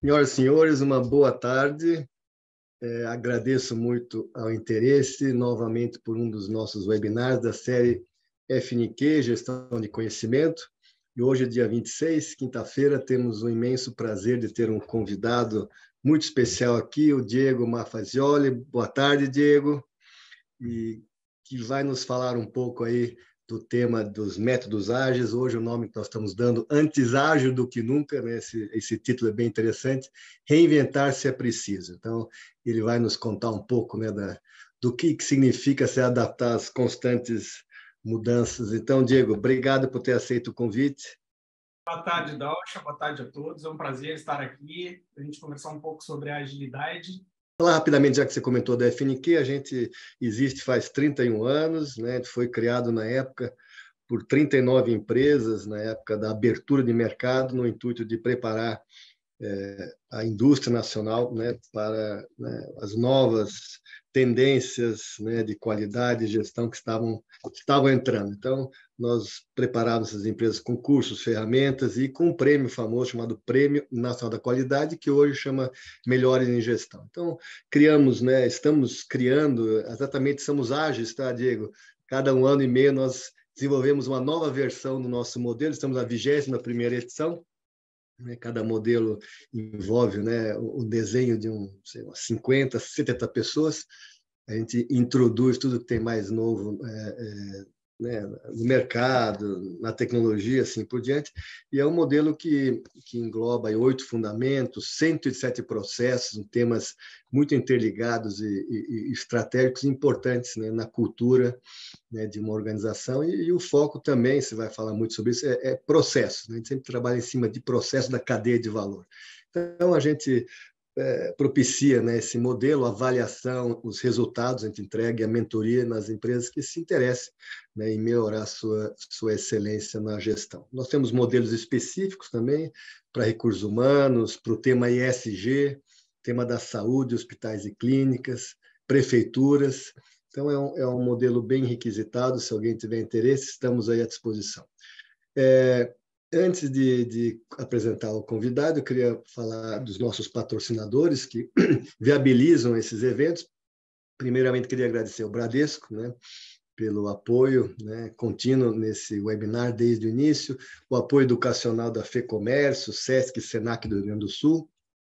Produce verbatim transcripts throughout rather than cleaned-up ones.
Senhoras e senhores, uma boa tarde. É, agradeço muito ao interesse, novamente, por um dos nossos webinars da série F N Q, Gestão de Conhecimento. E hoje, dia vinte e seis, quinta-feira, temos o imenso prazer de ter um convidado muito especial aqui, o Diego Mafazioli. Boa tarde, Diego. E que vai nos falar um pouco aí do tema dos métodos ágeis. Hoje o nome que nós estamos dando, antes ágil do que nunca, né? esse, esse título é bem interessante, reinventar-se é preciso. Então, ele vai nos contar um pouco, né, da, do que, que significa se adaptar às constantes mudanças. Então, Diego, obrigado por ter aceito o convite. Boa tarde, Dalcha. Boa tarde a todos. É um prazer estar aqui para a gente conversar um pouco sobre a agilidade. Falar rapidamente, já que você comentou da F N Q, a gente existe faz trinta e um anos, né? Foi criado na época por trinta e nove empresas, na época da abertura de mercado, no intuito de preparar é, a indústria nacional, né, para, né, as novas tendências, né, de qualidade e gestão que estavam, estavam entrando. Então, nós preparávamos essas empresas com cursos, ferramentas e com um prêmio famoso chamado Prêmio Nacional da Qualidade, que hoje chama Melhores em Gestão. Então, criamos, né, estamos criando, exatamente, somos ágeis, tá, Diego? Cada um ano e meio nós desenvolvemos uma nova versão do nosso modelo, estamos na vigésima primeira edição. Cada modelo envolve, né, o desenho de um, sei lá, cinquenta, setenta pessoas. A gente introduz tudo que tem mais novo é, é, né, no mercado, na tecnologia, assim por diante. E é um modelo que, que engloba aí oito fundamentos, cento e sete processos, temas muito interligados e, e, e estratégicos importantes, né, na cultura, né, de uma organização, e, e o foco também, você vai falar muito sobre isso, é, é processo, né? A gente sempre trabalha em cima de processo da cadeia de valor. Então, a gente é, propicia, né, esse modelo, a avaliação, os resultados, a gente entrega a mentoria nas empresas que se interessem, né, em melhorar a sua, sua excelência na gestão. Nós temos modelos específicos também para recursos humanos, para o tema I S G, tema da saúde, hospitais e clínicas, prefeituras. Então, é um, é um modelo bem requisitado. Se alguém tiver interesse, estamos aí à disposição. É, antes de, de apresentar o convidado, eu queria falar dos nossos patrocinadores que viabilizam esses eventos. Primeiramente, queria agradecer ao Bradesco, né, pelo apoio, né, contínuo nesse webinar desde o início, o apoio educacional da FEComércio, SESC e SENAC do Rio Grande do Sul,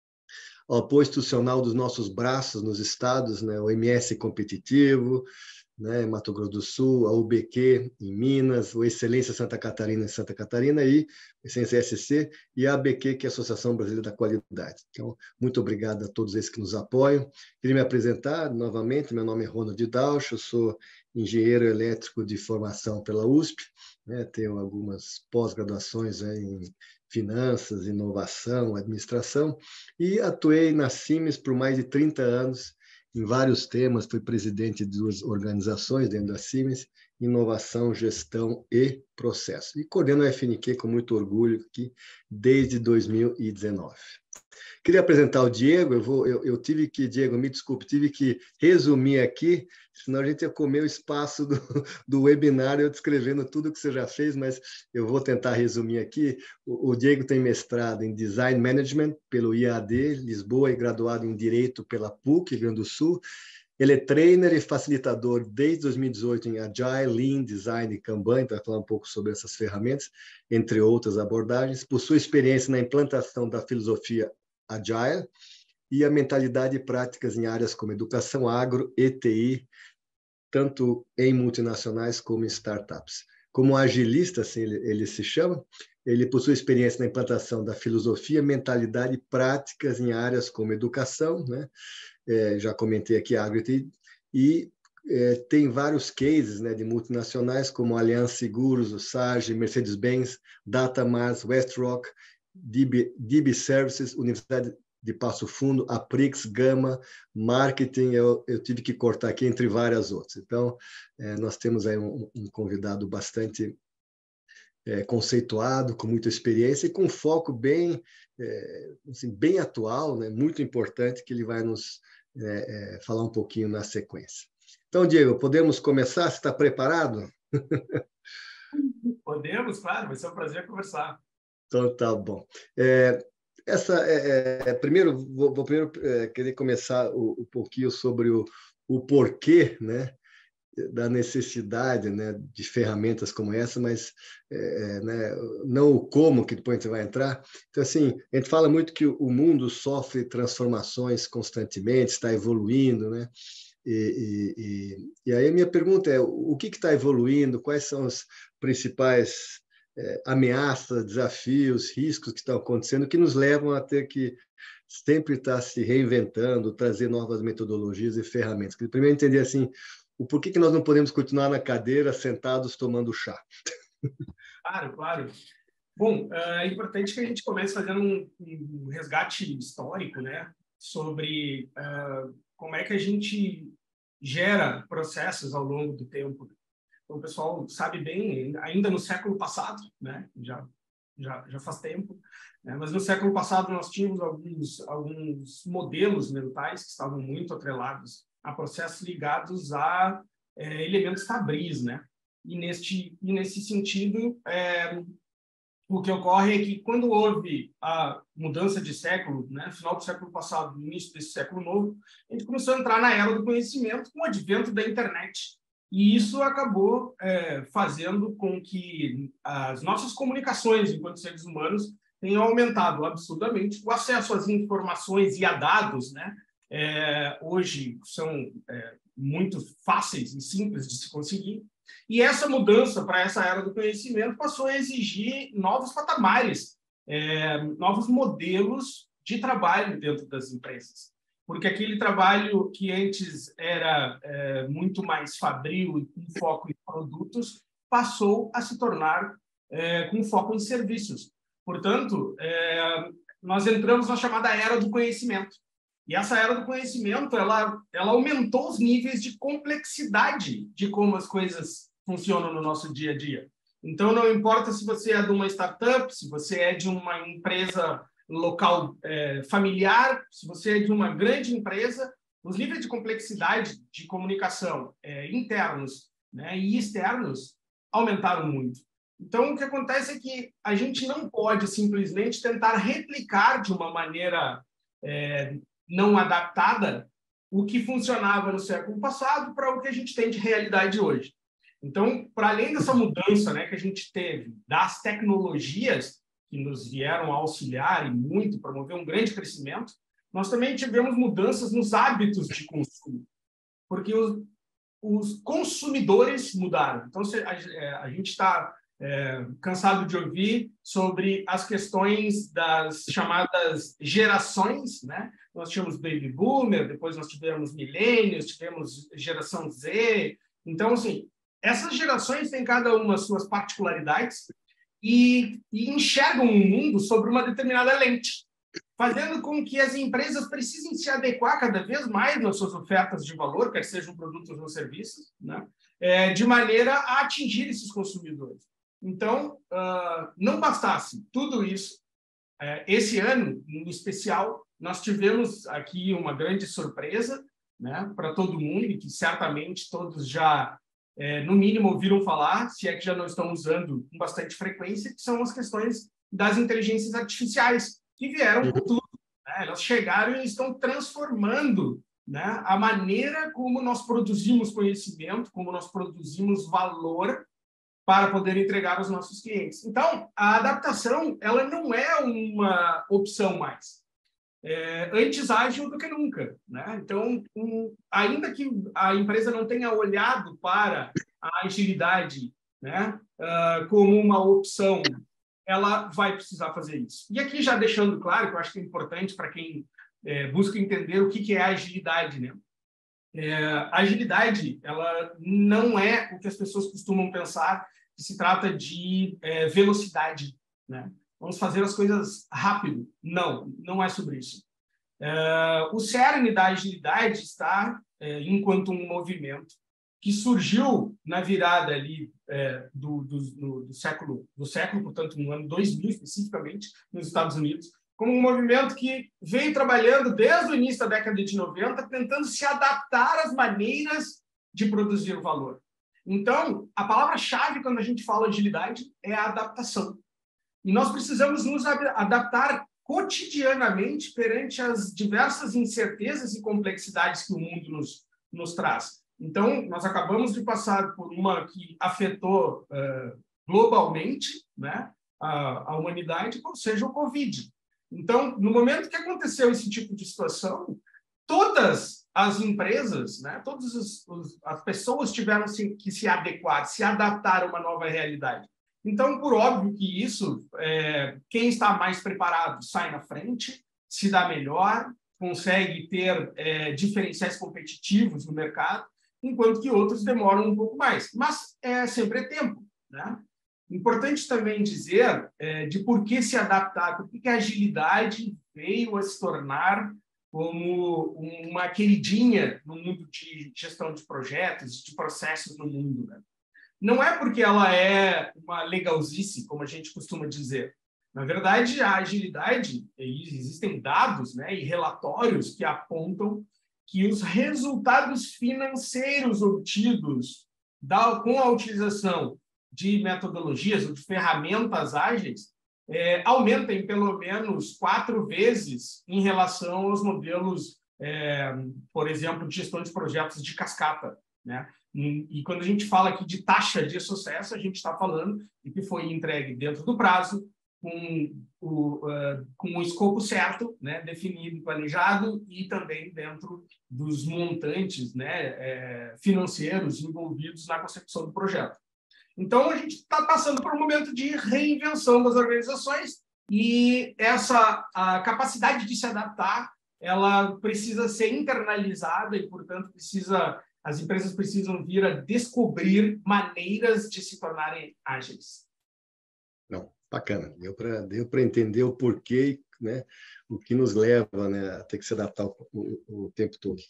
o apoio institucional dos nossos braços nos estados, né, o M S Competitivo, né, Mato Grosso do Sul, a U B Q em Minas, o Excelência Santa Catarina em Santa Catarina e Excelência S C e a A B Q, que é a Associação Brasileira da Qualidade. Então, muito obrigado a todos esses que nos apoiam. Queria me apresentar novamente, meu nome é Ronald Dauch, eu sou engenheiro elétrico de formação pela U S P, né, tenho algumas pós-graduações em finanças, inovação, administração, e atuei na Siemens por mais de trinta anos, em vários temas, fui presidente de duas organizações dentro da Siemens, inovação, gestão e processo. E coordeno a F N Q com muito orgulho aqui desde dois mil e dezenove. Queria apresentar o Diego, eu, vou, eu, eu tive que, Diego, me desculpe, tive que resumir aqui, senão a gente ia comer o espaço do, do webinar, eu descrevendo tudo que você já fez, mas eu vou tentar resumir aqui. O, o Diego tem mestrado em Design Management pelo I A D, Lisboa, e graduado em Direito pela P U C, Rio Grande do Sul. Ele é trainer e facilitador desde dois mil e dezoito em Agile, Lean, Design e Kanban, então vai falar um pouco sobre essas ferramentas, entre outras abordagens. Possui experiência na implantação da filosofia Agile e a mentalidade e práticas em áreas como educação, agro e T I, tanto em multinacionais como em startups. Como agilista, assim ele, ele se chama, ele possui experiência na implantação da filosofia, mentalidade e práticas em áreas como educação, né? É, já comentei aqui agro e T I, e é, tem vários cases, né, de multinacionais como Allianz Seguros, o Sage, Mercedes-Benz, Datamars, WestRock, D B, D B Services, Universidade de Passo Fundo, Aprix, Gama, Marketing, eu, eu tive que cortar aqui entre várias outras. Então, é, nós temos aí um, um convidado bastante é, conceituado, com muita experiência e com foco bem, é, assim, bem atual, né, muito importante, que ele vai nos é, é, falar um pouquinho na sequência. Então, Diego, podemos começar? Você está preparado? Podemos, claro, vai ser um prazer conversar. Então, tá bom. É, essa é, é, primeiro vou, vou primeiro é, querer começar um, um pouquinho sobre o, o porquê, né, da necessidade, né, de ferramentas como essa, mas é, né, não o como, que depois a gente vai entrar. Então, assim, a gente fala muito que o mundo sofre transformações constantemente, está evoluindo, né? E, e, e, e aí a minha pergunta é, o que está evoluindo? Quais são os principais é, ameaças, desafios, riscos que estão acontecendo que nos levam a ter que sempre estar se reinventando, trazer novas metodologias e ferramentas? Primeiro entender assim, o porquê que nós não podemos continuar na cadeira sentados tomando chá. Claro, claro. Bom, é importante que a gente comece fazendo um, um resgate histórico, né, sobre uh, como é que a gente gera processos ao longo do tempo. Então, o pessoal sabe bem, ainda no século passado, né, já, já, já faz tempo, né, mas no século passado nós tínhamos alguns, alguns modelos mentais que estavam muito atrelados a processos ligados a é, elementos fabris, né? E, neste, e nesse sentido, é, o que ocorre é que quando houve a mudança de século, né, final do século passado, início desse século novo, a gente começou a entrar na era do conhecimento com o advento da internet. E isso acabou é, fazendo com que as nossas comunicações enquanto seres humanos tenham aumentado absurdamente. O acesso às informações e a dados, né, é, hoje são é, muito fáceis e simples de se conseguir. E essa mudança para essa era do conhecimento passou a exigir novos patamares, é, novos modelos de trabalho dentro das empresas. Porque aquele trabalho que antes era é, muito mais fabril e com foco em produtos, passou a se tornar é, com foco em serviços. Portanto, é, nós entramos na chamada era do conhecimento. E essa era do conhecimento, ela, ela aumentou os níveis de complexidade de como as coisas funcionam no nosso dia a dia. Então, não importa se você é de uma startup, se você é de uma empresa local é, familiar, se você é de uma grande empresa, os níveis de complexidade de comunicação é, internos, né, e externos aumentaram muito. Então, o que acontece é que a gente não pode simplesmente tentar replicar de uma maneira é, não adaptada o que funcionava no século passado para o que a gente tem de realidade hoje. Então, para além dessa mudança, né, que a gente teve das tecnologias que nos vieram auxiliar e muito promover um grande crescimento, nós também tivemos mudanças nos hábitos de consumo, porque os, os consumidores mudaram. Então, a, a gente está é, cansado de ouvir sobre as questões das chamadas gerações, né? Nós tínhamos Baby Boomer, depois nós tivemos Millennials, tivemos Geração Z. Então, assim, essas gerações têm cada uma suas particularidades e, e enxergam o mundo sobre uma determinada lente, fazendo com que as empresas precisem se adequar cada vez mais nas suas ofertas de valor, quer sejam produtos ou serviços, né? É, de maneira a atingir esses consumidores. Então, uh, não bastasse tudo isso, uh, esse ano, em especial, nós tivemos aqui uma grande surpresa, né, para todo mundo, e que certamente todos já, é, no mínimo, ouviram falar, se é que já não estão usando com bastante frequência, que são as questões das inteligências artificiais, que vieram com tudo. Né? Elas chegaram e estão transformando, né, a maneira como nós produzimos conhecimento, como nós produzimos valor para poder entregar aos nossos clientes. Então, a adaptação ela não é uma opção mais. É, antes ágil do que nunca, né? Então, um, ainda que a empresa não tenha olhado para a agilidade, né, uh, como uma opção, ela vai precisar fazer isso. E aqui já deixando claro, que eu acho que é importante para quem é, busca entender o que, que é agilidade, né? É, a agilidade, ela não é o que as pessoas costumam pensar, que se trata de é, velocidade, né? Vamos fazer as coisas rápido. Não, não é sobre isso. É, o cerne da agilidade está é, enquanto um movimento que surgiu na virada ali é, do, do, do, do século, do século, portanto, no ano dois mil, especificamente, nos Estados Unidos, como um movimento que veio trabalhando desde o início da década de noventa, tentando se adaptar às maneiras de produzir o valor. Então, a palavra-chave quando a gente fala agilidade é a adaptação. E nós precisamos nos adaptar cotidianamente perante as diversas incertezas e complexidades que o mundo nos, nos traz. Então, nós acabamos de passar por uma que afetou uh, globalmente, né, a, a humanidade, ou seja, o Covid. Então, no momento que aconteceu esse tipo de situação, todas as empresas, né, todas as, as pessoas tiveram que se adequar, se adaptar a uma nova realidade. Então, por óbvio que isso, é, quem está mais preparado sai na frente, se dá melhor, consegue ter é, diferenciais competitivos no mercado, enquanto que outros demoram um pouco mais. Mas é, sempre é tempo, né? Importante também dizer é, de por que se adaptar, por que a agilidade veio a se tornar como uma queridinha no mundo de gestão de projetos, de processos no mundo, né? Não é porque ela é uma legalzice, como a gente costuma dizer. Na verdade, a agilidade, existem dados, né, e relatórios que apontam que os resultados financeiros obtidos da, com a utilização de metodologias ou de ferramentas ágeis é, aumentam em pelo menos quatro vezes em relação aos modelos, é, por exemplo, de gestão de projetos de cascata, né? E quando a gente fala aqui de taxa de sucesso, a gente está falando de que foi entregue dentro do prazo, com o, uh, com o escopo certo, né, definido, planejado, e também dentro dos montantes, né, é, financeiros envolvidos na consecução do projeto. Então, a gente está passando por um momento de reinvenção das organizações e essa a capacidade de se adaptar, ela precisa ser internalizada e, portanto, precisa... As empresas precisam vir a descobrir maneiras de se tornarem ágeis. Não, bacana. Deu para deu para entender o porquê, né? O que nos leva, né, a ter que se adaptar o, o, o tempo todo.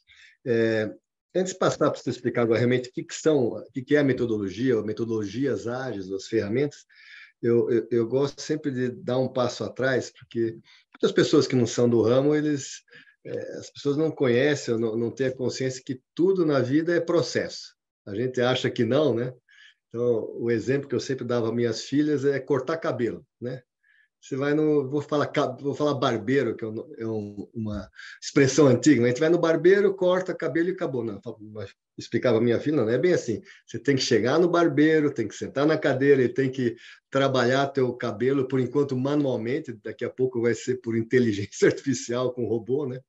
É, antes de passar para você explicar agora realmente o que, que são, o que, que é a metodologia, ou metodologias ágeis, as ferramentas, eu, eu, eu gosto sempre de dar um passo atrás, porque muitas pessoas que não são do ramo, eles... as pessoas não conhecem, ou não, não têm a consciência que tudo na vida é processo. A gente acha que não, né? Então, o exemplo que eu sempre dava às minhas filhas é cortar cabelo, né? Você vai no... Vou falar, vou falar barbeiro, que é, um, é um, uma expressão antiga, mas a gente vai no barbeiro, corta cabelo e acabou. Não, explicava a minha filha, não é bem assim. Você tem que chegar no barbeiro, tem que sentar na cadeira e tem que trabalhar teu cabelo, por enquanto, manualmente. Daqui a pouco vai ser por inteligência artificial com robô, né?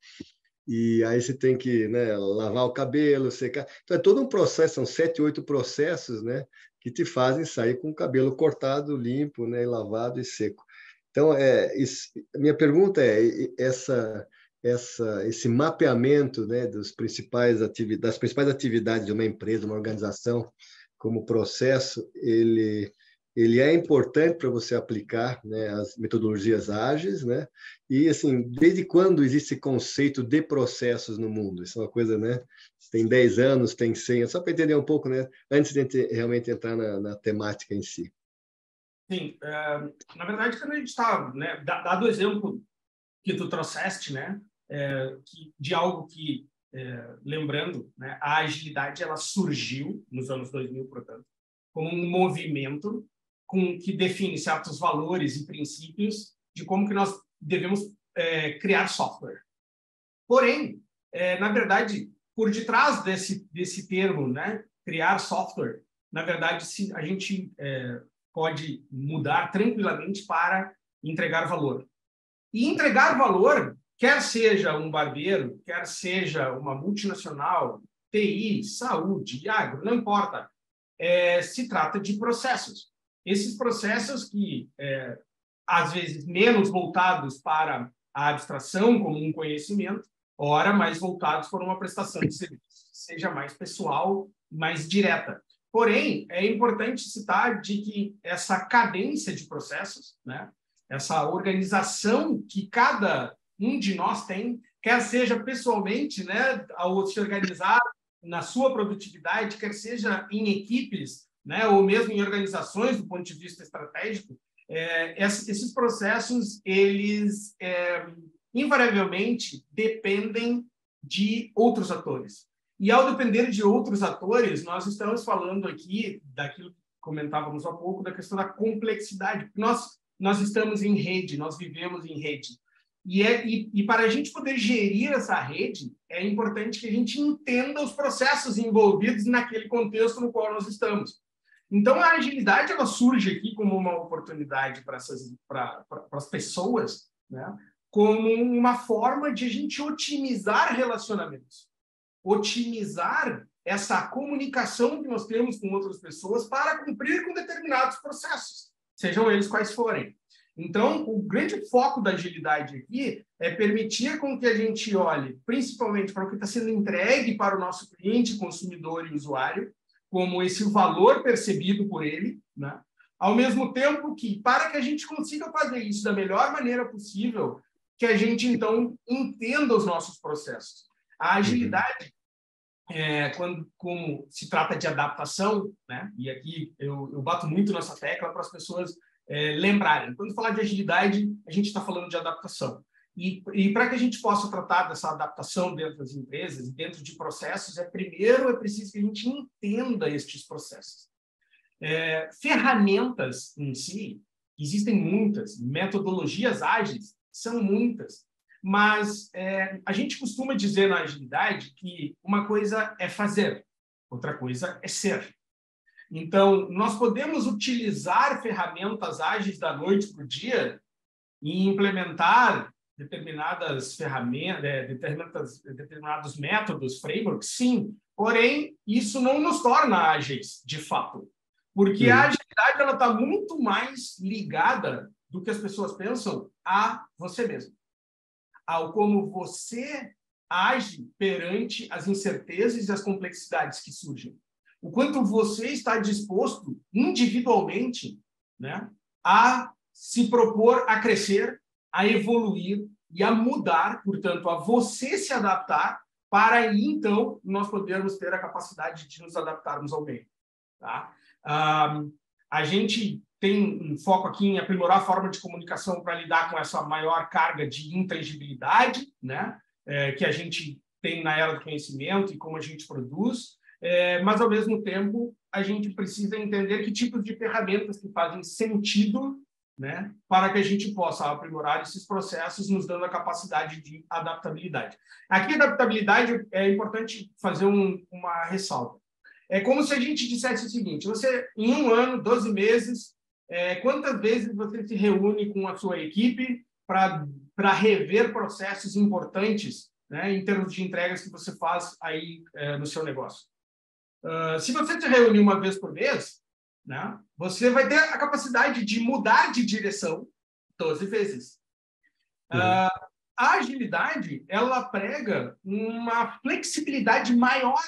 E aí você tem que, né, lavar o cabelo, secar. Então, é todo um processo, são sete, oito processos, né, que te fazem sair com o cabelo cortado, limpo, né, lavado e seco. Então, é, isso, a minha pergunta é, essa, essa, esse mapeamento, né, dos principais atividades, das principais atividades de uma empresa, uma organização, como processo, ele, ele é importante para você aplicar, né, as metodologias ágeis, né? E, assim, desde quando existe esse conceito de processos no mundo? Isso é uma coisa, né? Tem dez anos, tem cem, só para entender um pouco, né, antes de realmente entrar na, na temática em si. Sim, é, na verdade, quando a gente está, né, dado o exemplo que tu trouxeste, né, é, que, de algo que, é, lembrando, né, a agilidade ela surgiu nos anos dois mil, portanto, como um movimento com, que define certos valores e princípios de como que nós devemos é, criar software. Porém, é, na verdade, por detrás desse, desse termo, né, criar software, na verdade, se a gente... É, pode mudar tranquilamente para entregar valor. E entregar valor, quer seja um barbeiro, quer seja uma multinacional, T I, saúde, agro, não importa, é, se trata de processos. Esses processos que, é, às vezes, menos voltados para a abstração como um conhecimento, ora mais voltados para uma prestação de serviço, seja mais pessoal, mais direta. Porém, é importante citar de que essa cadência de processos, né, essa organização que cada um de nós tem, quer seja pessoalmente, né, ao se organizar na sua produtividade, quer seja em equipes, né, ou mesmo em organizações do ponto de vista estratégico, é, esses processos, eles é, invariavelmente dependem de outros atores. E, ao depender de outros atores, nós estamos falando aqui daquilo que comentávamos há pouco, da questão da complexidade. Nós, nós estamos em rede, nós vivemos em rede. E, é, e, e para a gente poder gerir essa rede, é importante que a gente entenda os processos envolvidos naquele contexto no qual nós estamos. Então, a agilidade ela surge aqui como uma oportunidade para essas, para, para, para as pessoas, né? Como uma forma de a gente otimizar relacionamentos, otimizar essa comunicação que nós temos com outras pessoas para cumprir com determinados processos, sejam eles quais forem. Então, o grande foco da agilidade aqui é permitir com que a gente olhe principalmente para o que está sendo entregue para o nosso cliente, consumidor e usuário, como esse valor percebido por ele, né? Ao mesmo tempo que, para que a gente consiga fazer isso da melhor maneira possível, que a gente, então, entenda os nossos processos. A agilidade, uhum. é, quando como se trata de adaptação, né? E aqui eu, eu bato muito nessa tecla para as pessoas é, lembrarem. Quando falar de agilidade, a gente está falando de adaptação. E, e para que a gente possa tratar dessa adaptação dentro das empresas, dentro de processos, é primeiro é preciso que a gente entenda estes processos. É, ferramentas em si, existem muitas, metodologias ágeis são muitas, mas é, a gente costuma dizer na agilidade que uma coisa é fazer, outra coisa é ser. Então, nós podemos utilizar ferramentas ágeis da noite para o dia e implementar determinadas ferramentas, determinadas, determinados métodos, frameworks, sim. Porém, isso não nos torna ágeis, de fato. Porque uhum. a agilidade ela está muito mais ligada do que as pessoas pensam a você mesmo. Ao como você age perante as incertezas e as complexidades que surgem. O quanto você está disposto, individualmente, né, a se propor a crescer, a evoluir e a mudar, portanto, a você se adaptar, para aí, então, nós podermos ter a capacidade de nos adaptarmos ao meio. Tá? Ah, a gente tem um foco aqui em aprimorar a forma de comunicação para lidar com essa maior carga de intangibilidade, né? É, que a gente tem na era do conhecimento e como a gente produz, é, mas, ao mesmo tempo, a gente precisa entender que tipos de ferramentas que fazem sentido, né, para que a gente possa aprimorar esses processos, nos dando a capacidade de adaptabilidade. Aqui, adaptabilidade, é importante fazer um, uma ressalva. É como se a gente dissesse o seguinte: você, em um ano, doze meses, é, quantas vezes você se reúne com a sua equipe para rever processos importantes, né, em termos de entregas que você faz aí é, no seu negócio? Uh, se você se reúne uma vez por mês, né, você vai ter a capacidade de mudar de direção doze vezes. Uhum. Uh, a agilidade, ela prega uma flexibilidade maior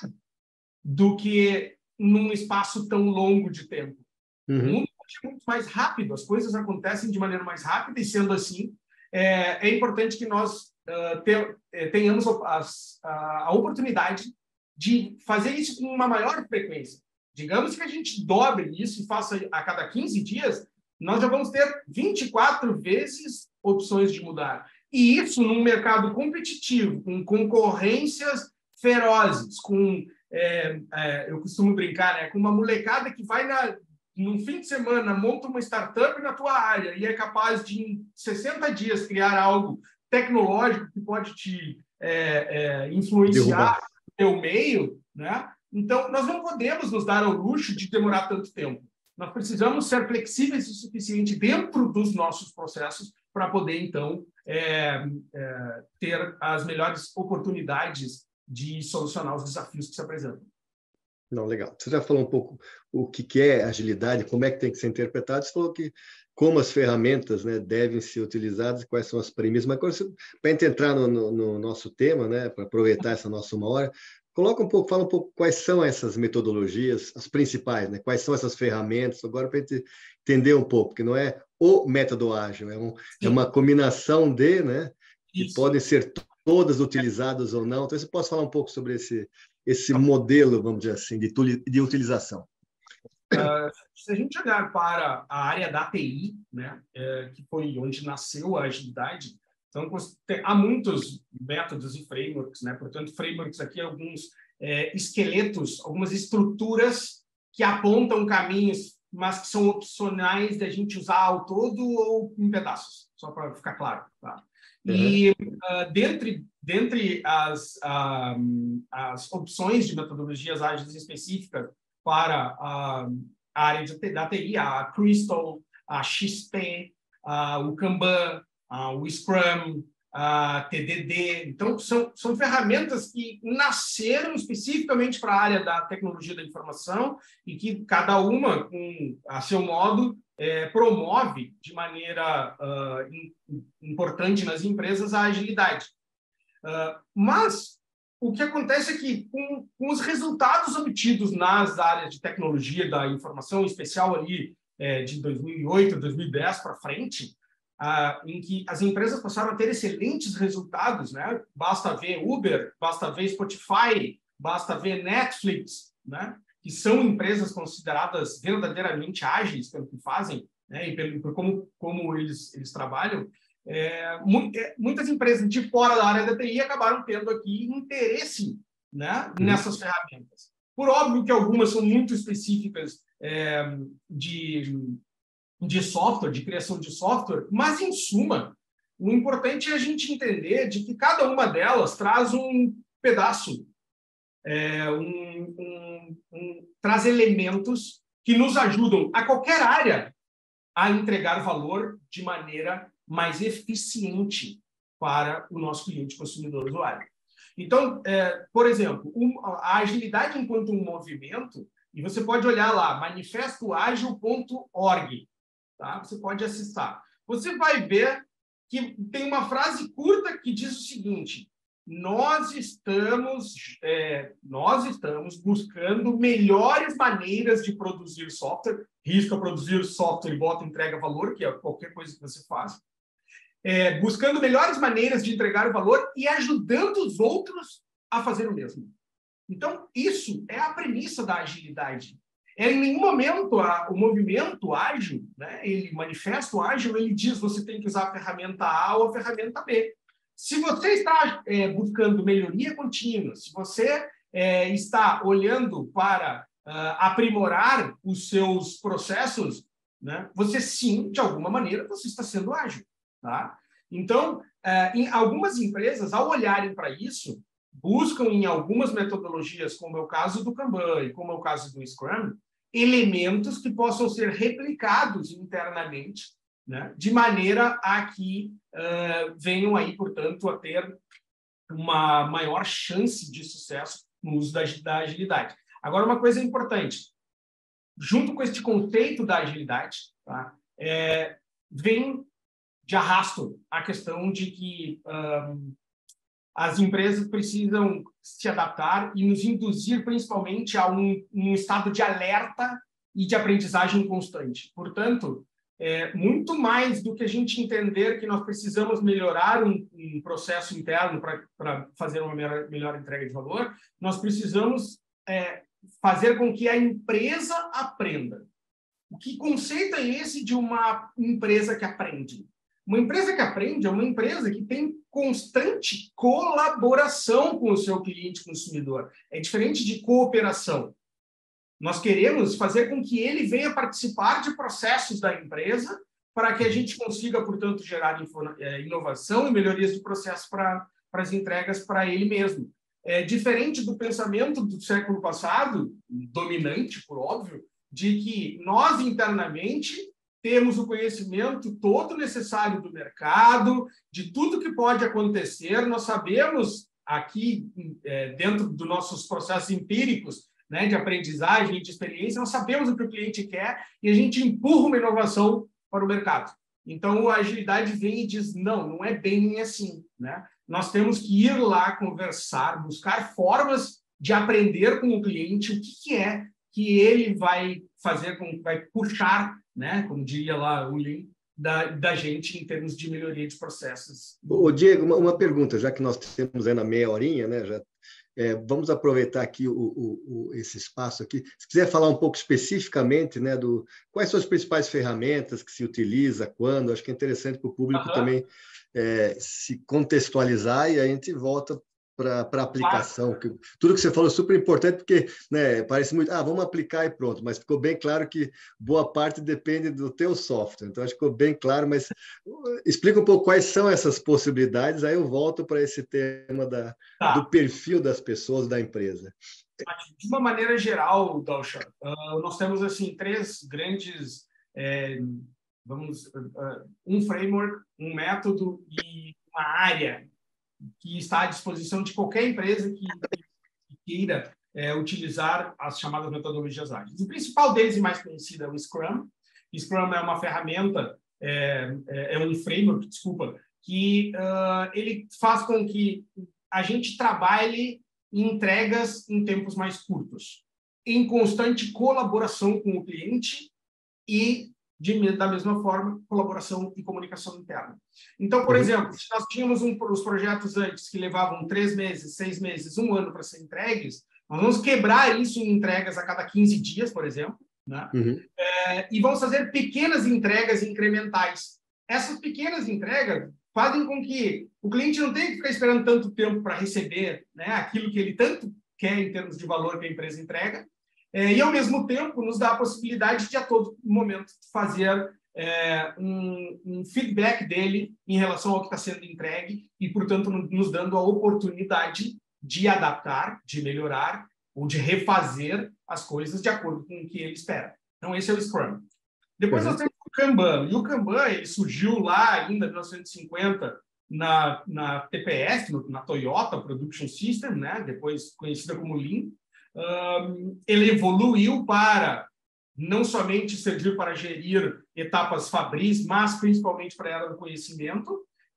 do que num espaço tão longo de tempo. Uhum. O mundo é muito mais rápido, as coisas acontecem de maneira mais rápida, e sendo assim, é, é importante que nós uh, te, tenhamos as, a, a oportunidade de fazer isso com uma maior frequência. Digamos que a gente dobre isso e faça a cada quinze dias, nós já vamos ter vinte e quatro vezes opções de mudar. E isso num mercado competitivo, com concorrências ferozes, com, é, é, eu costumo brincar, né, com uma molecada que vai na, num fim de semana, monta uma startup na tua área e é capaz de, em sessenta dias, criar algo tecnológico que pode te é, é, influenciar o teu meio, né? Então, nós não podemos nos dar ao luxo de demorar tanto tempo. Nós precisamos ser flexíveis o suficiente dentro dos nossos processos para poder, então, é, é, ter as melhores oportunidades de solucionar os desafios que se apresentam. Não, legal. Você já falou um pouco o que é agilidade, como é que tem que ser interpretado. Você falou que como as ferramentas, né, devem ser utilizadas, quais são as premissas. Mas para a gente entrar no, no, no nosso tema, né, para aproveitar essa nossa uma hora, coloca um pouco, fala um pouco quais são essas metodologias, as principais, né? Quais são essas ferramentas, agora para a gente entender um pouco, porque não é o método ágil, é, um, é uma combinação de, né, que Isso. podem ser todas utilizadas ou não. Então, você pode falar um pouco sobre esse, esse modelo, vamos dizer assim, de, de utilização? Uh, se a gente olhar para a área da T I, né, é, que foi onde nasceu a agilidade, então, há muitos métodos e frameworks, né? Portanto, frameworks aqui, alguns é, esqueletos, algumas estruturas que apontam caminhos, mas que são opcionais da gente usar ao todo ou em pedaços, só para ficar claro. Tá? E uh, dentre, dentre as, uh, as opções de metodologias ágeis específicas para a, a área de, da T I, a Crystal, a X P, uh, o Kanban, uh, o Scrum, a T D D. Então, são, são ferramentas que nasceram especificamente para a área da tecnologia da informação e que cada uma, com, a seu modo, é, promove de maneira uh, in, importante nas empresas a agilidade. Uh, mas o que acontece é que, com, com os resultados obtidos nas áreas de tecnologia da informação, em especial ali é, de dois mil e oito, dois mil e dez para frente, Uh, em que as empresas passaram a ter excelentes resultados, né? Basta ver Uber, basta ver Spotify, basta ver Netflix, né? Que são empresas consideradas verdadeiramente ágeis pelo que fazem, né? E pelo, por como, como eles, eles trabalham. É, mu é, muitas empresas de fora da área da T I acabaram tendo aqui interesse, né? Nessas ferramentas. Por óbvio que algumas são muito específicas é, de... de software, de criação de software, mas, em suma, o importante é a gente entender de que cada uma delas traz um pedaço, é, um, um, um, traz elementos que nos ajudam a qualquer área a entregar valor de maneira mais eficiente para o nosso cliente consumidor usuário. Então, é, por exemplo, um, a agilidade enquanto um movimento, e você pode olhar lá, manifesto ágil ponto org. Tá? Você pode acessar. Você vai ver que tem uma frase curta que diz o seguinte: nós estamos, é, nós estamos buscando melhores maneiras de produzir software, risca produzir software e bota entrega valor, que é qualquer coisa que você faz, é, buscando melhores maneiras de entregar valor e ajudando os outros a fazer o mesmo. Então, isso é a premissa da agilidade. Em nenhum momento a, o movimento ágil, né, ele manifesto ágil, ele diz que você tem que usar a ferramenta A ou a ferramenta B. Se você está é, buscando melhoria contínua, se você é, está olhando para uh, aprimorar os seus processos, né, você sim, de alguma maneira, você está sendo ágil. Tá? Então, uh, em algumas empresas, ao olharem para isso, buscam em algumas metodologias, como é o caso do Kanban e como é o caso do Scrum, elementos que possam ser replicados internamente, né, de maneira a que uh, venham aí, portanto, a ter uma maior chance de sucesso no uso da, da agilidade. Agora, uma coisa importante, junto com este conceito da agilidade, tá, é, vem de arrasto a questão de que um, as empresas precisam se adaptar e nos induzir principalmente a um, um estado de alerta e de aprendizagem constante. Portanto, é, muito mais do que a gente entender que nós precisamos melhorar um, um processo interno para fazer uma melhor, melhor entrega de valor, nós precisamos é, fazer com que a empresa aprenda. O que conceito é esse de uma empresa que aprende? Uma empresa que aprende é uma empresa que tem constante colaboração com o seu cliente consumidor. É diferente de cooperação. Nós queremos fazer com que ele venha participar de processos da empresa para que a gente consiga, portanto, gerar inovação e melhorias de processo para, para as entregas para ele mesmo. É diferente do pensamento do século passado, dominante, por óbvio, de que nós internamente temos o conhecimento todo necessário do mercado, de tudo que pode acontecer. Nós sabemos aqui, é, dentro dos nossos processos empíricos, né, de aprendizagem e de experiência, nós sabemos o que o cliente quer e a gente empurra uma inovação para o mercado. Então, a agilidade vem e diz, não, não é bem assim, né? Nós temos que ir lá conversar, buscar formas de aprender com o cliente o que, que é que ele vai fazer, com, vai puxar, né, como diria lá o Lean, da, da gente em termos de melhoria de processos. Ô, Diego, uma, uma pergunta, já que nós temos aí na meia horinha, né, já, é, vamos aproveitar aqui o, o, o, esse espaço aqui. Se quiser falar um pouco especificamente, né, do quais são as principais ferramentas que se utiliza, quando, acho que é interessante para o público uhum. também é, se contextualizar e a gente volta para a aplicação. Claro. Tudo que você falou é super importante, porque, né, parece muito, ah, vamos aplicar e pronto, mas ficou bem claro que boa parte depende do teu software. Então, acho que ficou bem claro, mas explica um pouco quais são essas possibilidades, aí eu volto para esse tema da, tá. do perfil das pessoas da empresa. De uma maneira geral, Dalsha, uh, nós temos assim três grandes, é, vamos, uh, um framework, um método e uma área que está à disposição de qualquer empresa que, que queira é, utilizar as chamadas metodologias ágeis. O principal deles e mais conhecido é o Scrum. O Scrum é uma ferramenta, é, é um framework, desculpa, que uh, ele faz com que a gente trabalhe em entregas em tempos mais curtos, em constante colaboração com o cliente e De, da mesma forma, colaboração e comunicação interna. Então, por uhum. exemplo, se nós tínhamos um, os projetos antes que levavam três meses, seis meses, um ano para ser entregues, nós vamos quebrar isso em entregas a cada quinze dias, por exemplo, né? Uhum. É, e vamos fazer pequenas entregas incrementais. Essas pequenas entregas fazem com que o cliente não tenha que ficar esperando tanto tempo para receber, né, aquilo que ele tanto quer em termos de valor que a empresa entrega, É, e, ao mesmo tempo, nos dá a possibilidade de, a todo momento, fazer é, um, um feedback dele em relação ao que está sendo entregue e, portanto, nos dando a oportunidade de adaptar, de melhorar ou de refazer as coisas de acordo com o que ele espera. Então, esse é o Scrum. Depois, uhum. nós temos o Kanban. E o Kanban ele surgiu lá ainda em mil novecentos e cinquenta na, na T P S, na Toyota Production System, né? Depois conhecida como Lean. Um, ele evoluiu para não somente servir para gerir etapas fabris, mas principalmente para a era do conhecimento.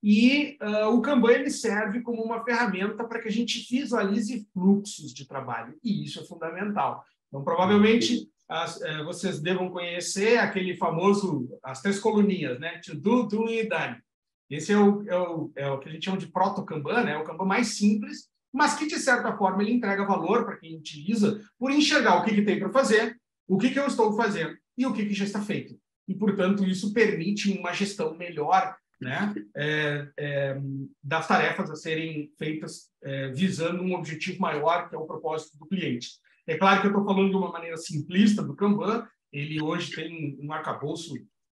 E uh, o Kanban ele serve como uma ferramenta para que a gente visualize fluxos de trabalho. E isso é fundamental. Então, provavelmente, as, uh, vocês devam conhecer aquele famoso, as três coluninhas, né? To do, do e done. Esse é o, é, o, é o que a gente chama de proto-Kanban, né? O Kanban mais simples, mas que, de certa forma, ele entrega valor para quem utiliza por enxergar o que, que tem para fazer, o que, que eu estou fazendo e o que, que já está feito. E, portanto, isso permite uma gestão melhor, né, é, é, das tarefas a serem feitas é, visando um objetivo maior, que é o propósito do cliente. É claro que eu estou falando de uma maneira simplista do Kanban, ele hoje tem um arcabouço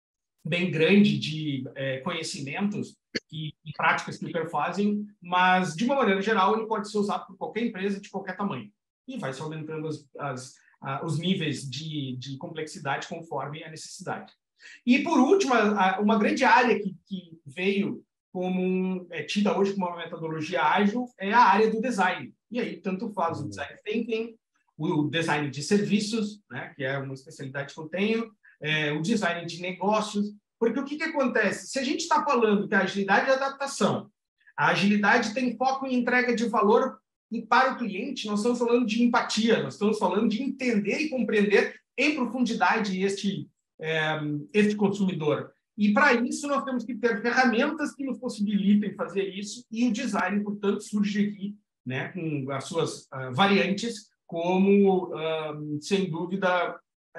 bem grande de é, conhecimentos e, e práticas que perfazem, mas, de uma maneira geral, ele pode ser usado por qualquer empresa de qualquer tamanho. E vai se aumentando as, as, a, os níveis de, de complexidade conforme a necessidade. E, por último, a, uma grande área que, que veio como um, é tida hoje como uma metodologia ágil é a área do design. E aí, tanto faz o design thinking, o design de serviços, né, que é uma especialidade que eu tenho, É, o design de negócios, porque o que, que acontece? Se a gente está falando que a agilidade é adaptação, a agilidade tem foco em entrega de valor para o cliente, nós estamos falando de empatia, nós estamos falando de entender e compreender em profundidade este, é, este consumidor. E, para isso, nós temos que ter ferramentas que nos possibilitem fazer isso, e o design, portanto, surge aqui, né, com as suas uh, variantes, como, uh, sem dúvida,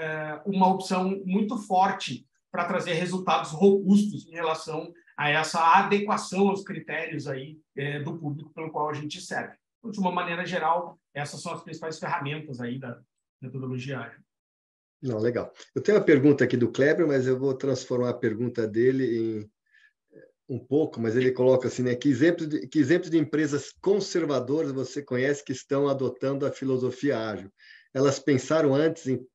uma opção muito forte para trazer resultados robustos em relação a essa adequação aos critérios aí, é, do público pelo qual a gente serve. Então, de uma maneira geral, essas são as principais ferramentas aí da metodologia ágil. Não, legal. Eu tenho uma pergunta aqui do Kleber, mas eu vou transformar a pergunta dele em um pouco, mas ele coloca assim, né? Que exemplos de, que exemplos de empresas conservadoras você conhece que estão adotando a filosofia ágil? Elas pensaram antes em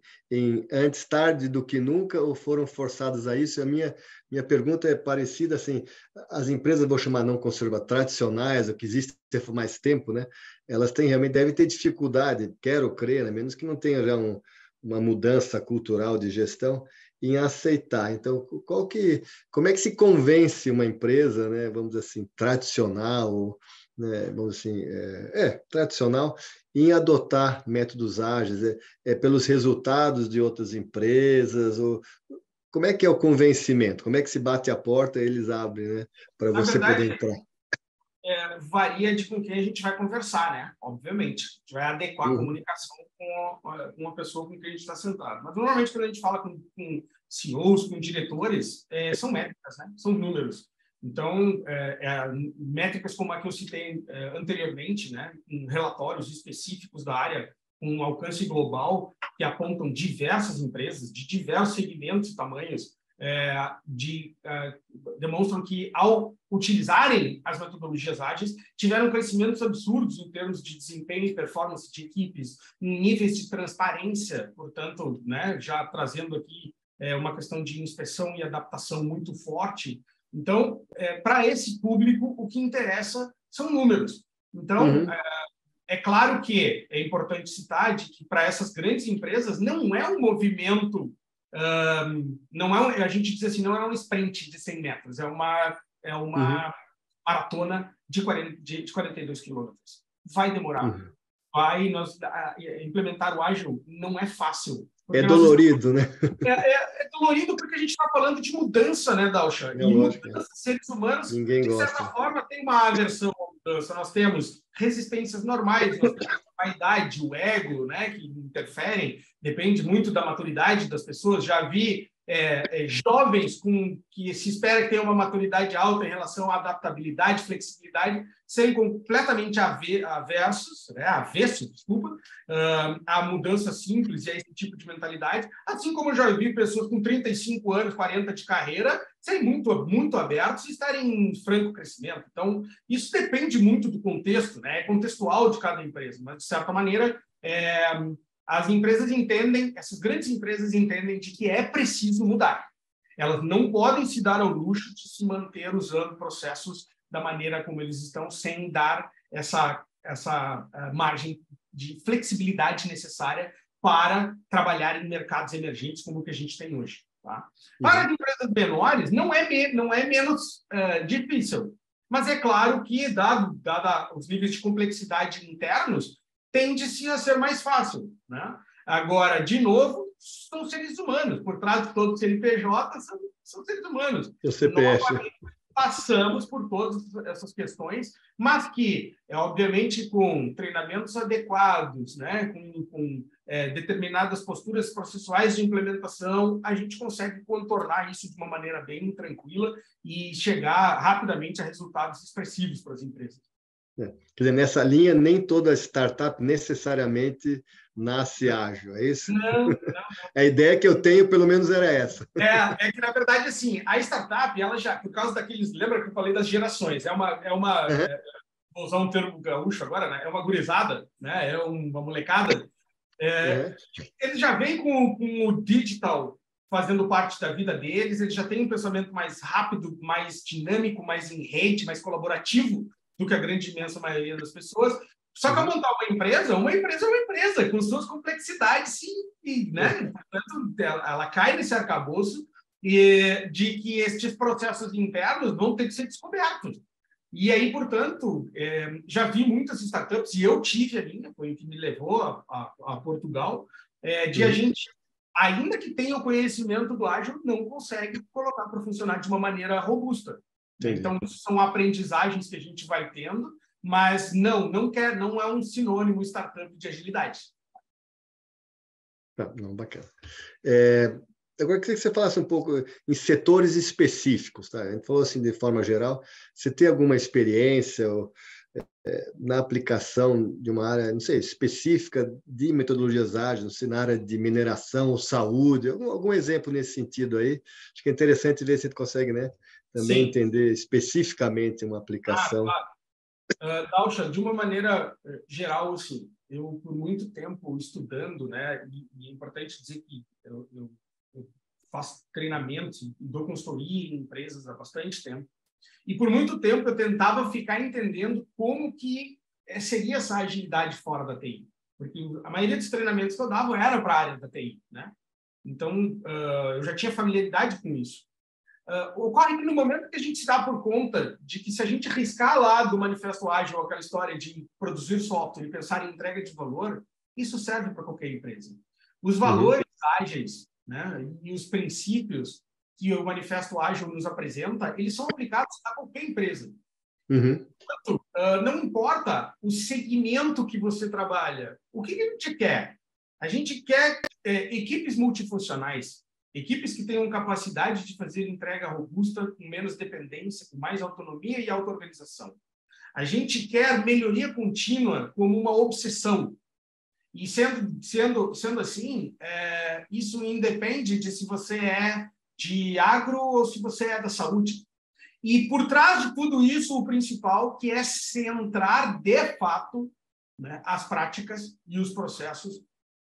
Em, antes tarde do que nunca ou foram forçadas a isso? A minha, minha pergunta é parecida, assim, as empresas, vou chamar não conservadoras, tradicionais, ou que existem há mais tempo, né? Elas têm, realmente devem ter dificuldade, quero crer, né? Menos que não tenha já um, uma mudança cultural de gestão, em aceitar. Então, qual que, como é que se convence uma empresa, né, vamos dizer assim, tradicional, né, vamos assim, é, é tradicional, em adotar métodos ágeis? É, é pelos resultados de outras empresas? Ou, como é que é o convencimento? Como é que se bate a porta e eles abrem, né, para você verdade, poder entrar? É, varia de com quem a gente vai conversar, né? Obviamente. A gente vai adequar uhum. a comunicação com a, com a pessoa com quem a gente está sentado. Mas, normalmente, quando a gente fala com, com C E Os, com diretores, é, são métricas, né? São números. Então, é, é, métricas como a que eu citei é, anteriormente, né, com relatórios específicos da área, com um alcance global, que apontam diversas empresas, de diversos segmentos e tamanhos, é, de, é, demonstram que, ao utilizarem as metodologias ágeis, tiveram crescimentos absurdos em termos de desempenho e performance de equipes, em níveis de transparência, portanto, né, já trazendo aqui é, uma questão de inspeção e adaptação muito forte. Então, é, para esse público, o que interessa são números. Então, Uhum. é, é claro que é importante citar de que para essas grandes empresas não é um movimento, um, não é um, a gente diz assim, não é um sprint de cem metros, é uma, é uma Uhum. maratona de, quarenta, de, de quarenta e dois quilômetros. Vai demorar. Uhum. Vai, nós, a, a, implementar o ágil não é fácil. É Nós dolorido, né? É, é, é dolorido porque a gente está falando de mudança, né, Dalcha? É E lógico, é. mudança, seres humanos, Ninguém de certa gosta. forma, tem uma aversão à mudança. Nós temos resistências normais, nós temos a vaidade, o ego, né, que interferem, depende muito da maturidade das pessoas. Já vi é, é, jovens com que se espera que tenham uma maturidade alta em relação à adaptabilidade, flexibilidade, serem completamente aversos, né, avessos, desculpa, uh, a mudança simples e a esse tipo de mentalidade, assim como eu já vi pessoas com trinta e cinco anos, quarenta de carreira, serem muito, muito abertos e estarem em franco crescimento. Então, isso depende muito do contexto, né? É contextual de cada empresa, mas, de certa maneira, é, as empresas entendem, essas grandes empresas entendem de que é preciso mudar. Elas não podem se dar ao luxo de se manter usando processos da maneira como eles estão, sem dar essa, essa uh, margem de flexibilidade necessária para trabalhar em mercados emergentes como o que a gente tem hoje. Tá? Uhum. Para as empresas menores, não é, me, não é menos uh, difícil, mas é claro que, dado, dado os níveis de complexidade internos, tende-se a ser mais fácil. Né? Agora, de novo, são seres humanos. Por trás de todo C N P J, são, são seres humanos. O C P F. Novamente, passamos por todas essas questões, mas que, é, obviamente, com treinamentos adequados, né, com, com é, determinadas posturas processuais de implementação, a gente consegue contornar isso de uma maneira bem tranquila e chegar rapidamente a resultados expressivos para as empresas. É. Quer dizer, nessa linha, nem toda startup necessariamente nasce ágil, é isso? Não, não, não. A ideia que eu tenho, pelo menos, era essa. É, é que, na verdade, assim, a startup, ela já, por causa daqueles... Lembra que eu falei das gerações? É uma... É uma uhum. é, vou usar um termo gaúcho agora, né? É uma gurizada, né? É uma molecada. É, uhum. Eles já vêm com, com o digital fazendo parte da vida deles, eles já têm um pensamento mais rápido, mais dinâmico, mais em rede, mais colaborativo do que a grande imensa maioria das pessoas. Só que ao montar uma empresa, uma empresa é uma empresa, com suas complexidades, sim, e, né? Portanto, ela, ela cai nesse arcabouço e, de que estes processos internos vão ter que ser descobertos. E aí, portanto, é, já vi muitas startups, e eu tive a minha, foi o que me levou a, a, a Portugal, é, de uhum. a gente, ainda que tenha o conhecimento do ágil, não consegue colocar para funcionar de uma maneira robusta. Entendi. Então, isso são aprendizagens que a gente vai tendo, mas não, não, quer, não é um sinônimo startup de agilidade. Não, não bacana. É, agora, eu queria que você falasse um pouco em setores específicos, tá? A gente falou assim de forma geral. Você tem alguma experiência ou, é, na aplicação de uma área, não sei, específica de metodologias ágeis, não sei, na área de mineração ou saúde, algum, algum exemplo nesse sentido aí? Acho que é interessante ver se a gente consegue, né, também Sim. entender especificamente uma aplicação. Ah, claro. Uh, Dalcha, de uma maneira geral, assim, eu, por muito tempo, estudando, né, e, e é importante dizer que eu, eu, eu faço treinamentos e dou consultoria em empresas há bastante tempo, e por muito tempo eu tentava ficar entendendo como que seria essa agilidade fora da T I, porque a maioria dos treinamentos que eu dava era para a área da T I, né? Então, uh, eu já tinha familiaridade com isso. Uh, ocorre que no momento que a gente se dá por conta de que se a gente riscar lá do manifesto ágil aquela história de produzir software e pensar em entrega de valor, isso serve para qualquer empresa. Os valores uhum. ágeis, né, e os princípios que o manifesto ágil nos apresenta, eles são aplicados a qualquer empresa. Uhum. Portanto, uh, não importa o segmento que você trabalha, o que, que a gente quer? A gente quer é, equipes multifuncionais. Equipes que tenham capacidade de fazer entrega robusta, com menos dependência, com mais autonomia e auto-organização. A gente quer melhoria contínua como uma obsessão. E sendo, sendo, sendo assim, é, isso independe de se você é de agro ou se você é da saúde. E por trás de tudo isso, o principal que é centrar, de fato, né, as práticas e os processos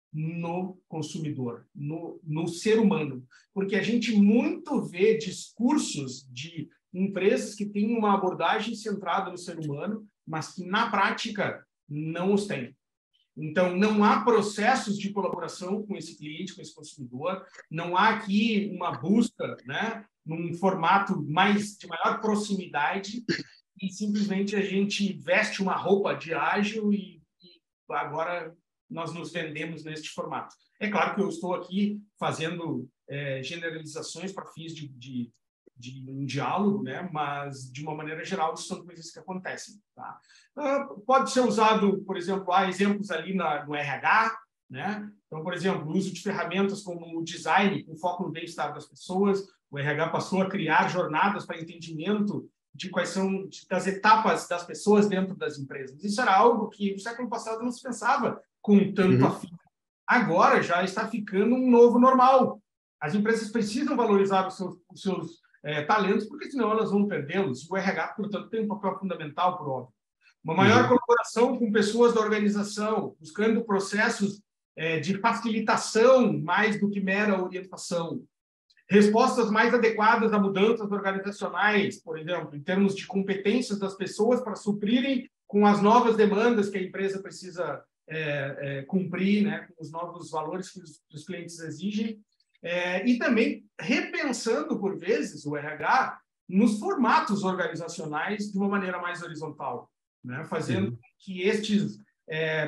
no consumidor, no, no ser humano. Porque a gente muito vê discursos de empresas que têm uma abordagem centrada no ser humano, mas que, na prática, não os têm. Então, não há processos de colaboração com esse cliente, com esse consumidor, não há aqui uma busca, né, num formato mais, de maior proximidade, e simplesmente a gente veste uma roupa de ágil e, e agora nós nos vendemos neste formato. É claro que eu estou aqui fazendo é, generalizações para fins de, de, de um diálogo, né? Mas, de uma maneira geral, isso são coisas que acontecem. Tá? Uh, pode ser usado, por exemplo, há exemplos ali na, no R H, né? Então, por exemplo, o uso de ferramentas como o design, com foco no bem-estar das pessoas. O R H passou a criar jornadas para entendimento de quais são das etapas das pessoas dentro das empresas. Isso era algo que no século passado não se pensava com tanto Uhum. afinco. Agora já está ficando um novo normal. As empresas precisam valorizar os seus, os seus é, talentos, porque senão elas vão perdê-los. O R H, portanto, tem um papel fundamental, por óbvio. Uma maior Uhum. colaboração com pessoas da organização, buscando processos é, de facilitação mais do que mera orientação. Respostas mais adequadas a mudanças organizacionais, por exemplo, em termos de competências das pessoas para suprirem com as novas demandas que a empresa precisa é, é, cumprir, né, com os novos valores que os, que os clientes exigem. É, e também repensando, por vezes, o R H nos formatos organizacionais de uma maneira mais horizontal, né, fazendo Uhum. que estes é,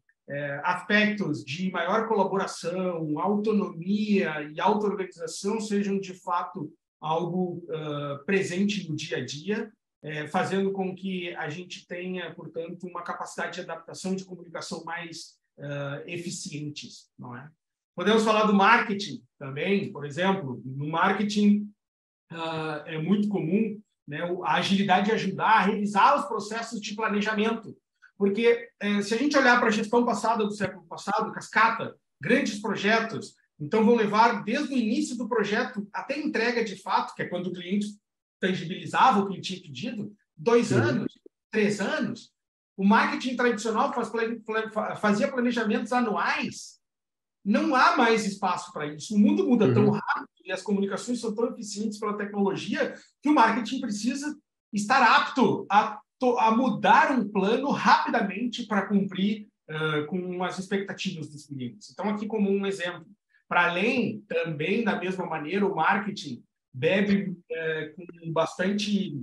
é, aspectos de maior colaboração, autonomia e auto-organização sejam, de fato, algo uh, presente no dia a dia, é, fazendo com que a gente tenha, portanto, uma capacidade de adaptação e de comunicação mais uh, eficientes, não é? Podemos falar do marketing também, por exemplo. No marketing uh, é muito comum, né, a agilidade ajudar a revisar os processos de planejamento. Porque eh, se a gente olhar para a gestão passada do século passado, cascata, grandes projetos, então vão levar desde o início do projeto até a entrega de fato, que é quando o cliente tangibilizava o que ele tinha pedido, dois Uhum. anos, três anos. O marketing tradicional faz, fazia planejamentos anuais. Não há mais espaço para isso. O mundo muda Uhum. tão rápido e as comunicações são tão eficientes pela tecnologia que o marketing precisa estar apto a, a mudar um plano rapidamente para cumprir uh, com as expectativas dos clientes. Então, aqui como um exemplo. Para além, também, da mesma maneira, o marketing bebe uh, com bastante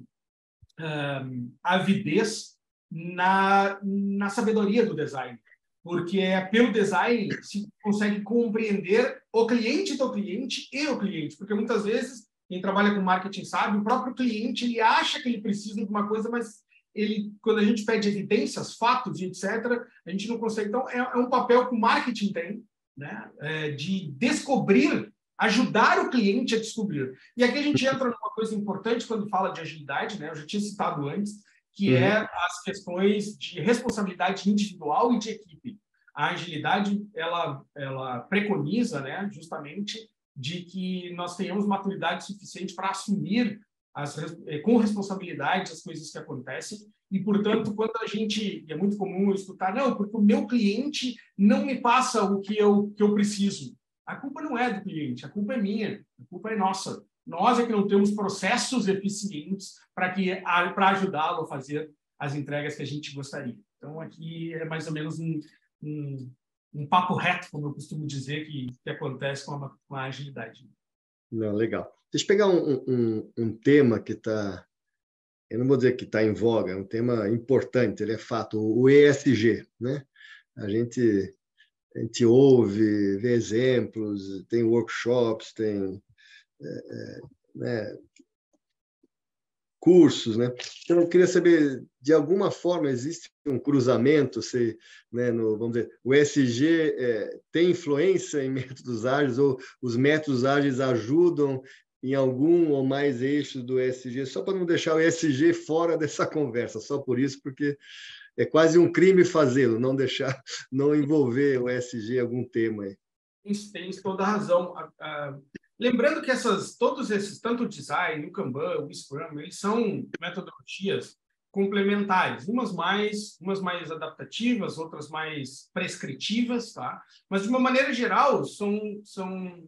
uh, avidez na, na sabedoria do design. Porque é pelo design que se consegue compreender o cliente do cliente e o cliente. Porque muitas vezes, quem trabalha com marketing sabe, o próprio cliente ele acha que ele precisa de uma coisa, mas ele, quando a gente pede evidências, fatos e etcétera, a gente não consegue. Então, é, é um papel que o marketing tem, né, é, de descobrir, ajudar o cliente a descobrir. E aqui a gente entra numa coisa importante quando fala de agilidade, né, eu já tinha citado antes, que Uhum. é as questões de responsabilidade individual e de equipe. A agilidade, ela, ela preconiza, né, justamente, de que nós tenhamos maturidade suficiente para assumir as, com responsabilidade as coisas que acontecem e, portanto, quando a gente, e é muito comum escutar, não, porque o meu cliente não me passa o que eu, que eu preciso. A culpa não é do cliente, a culpa é minha, a culpa é nossa. Nós é que não temos processos eficientes para que para ajudá-lo a fazer as entregas que a gente gostaria. Então, aqui é mais ou menos um, um, um papo reto, como eu costumo dizer, que, que acontece com a, com a agilidade. Não, legal. Deixa eu pegar um, um, um tema que está, eu não vou dizer que está em voga, é um tema importante, ele é fato, o E S G, né? A gente, a gente ouve, vê exemplos, tem workshops, tem... É, é, né? cursos, né? Então, eu queria saber, de alguma forma, existe um cruzamento, se, né, no, vamos dizer, o E S G é, tem influência em métodos ágeis, ou os métodos ágeis ajudam em algum ou mais eixos do E S G, só para não deixar o E S G fora dessa conversa, só por isso, porque é quase um crime fazê-lo, não deixar, não envolver o E S G em algum tema aí. Isso, tem toda a razão. Lembrando que essas, todos esses, tanto o design, o Kanban, o Scrum, eles são metodologias complementares, umas mais, umas mais adaptativas, outras mais prescritivas, tá? Mas, de uma maneira geral, são, são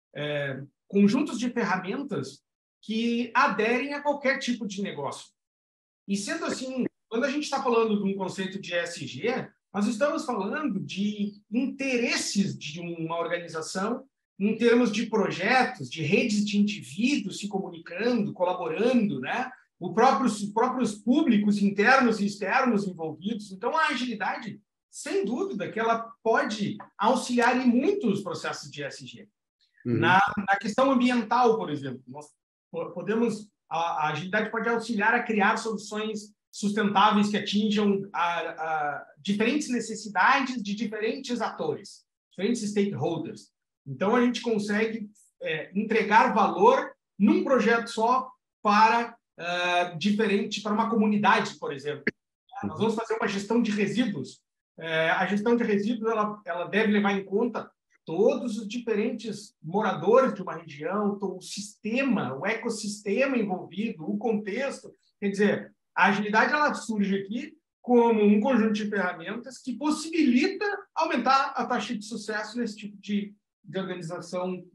é, conjuntos de ferramentas que aderem a qualquer tipo de negócio. E, sendo assim, quando a gente está falando de um conceito de E S G, nós estamos falando de interesses de uma organização em termos de projetos, de redes de indivíduos se comunicando, colaborando, né? Os próprios, os próprios públicos internos e externos envolvidos. Então, a agilidade, sem dúvida, que ela pode auxiliar em muitos processos de E S G. Uhum. Na, na questão ambiental, por exemplo, nós podemos, a, a agilidade pode auxiliar a criar soluções sustentáveis que atinjam a, a diferentes necessidades de diferentes atores, diferentes stakeholders. Então, a gente consegue é, entregar valor num projeto só para uh, diferente, para uma comunidade, por exemplo. Nós vamos fazer uma gestão de resíduos. É, a gestão de resíduos ela, ela deve levar em conta todos os diferentes moradores de uma região, todo o sistema, o ecossistema envolvido, o contexto. Quer dizer, a agilidade ela surge aqui como um conjunto de ferramentas que possibilita aumentar a taxa de sucesso nesse tipo de, de organização uh,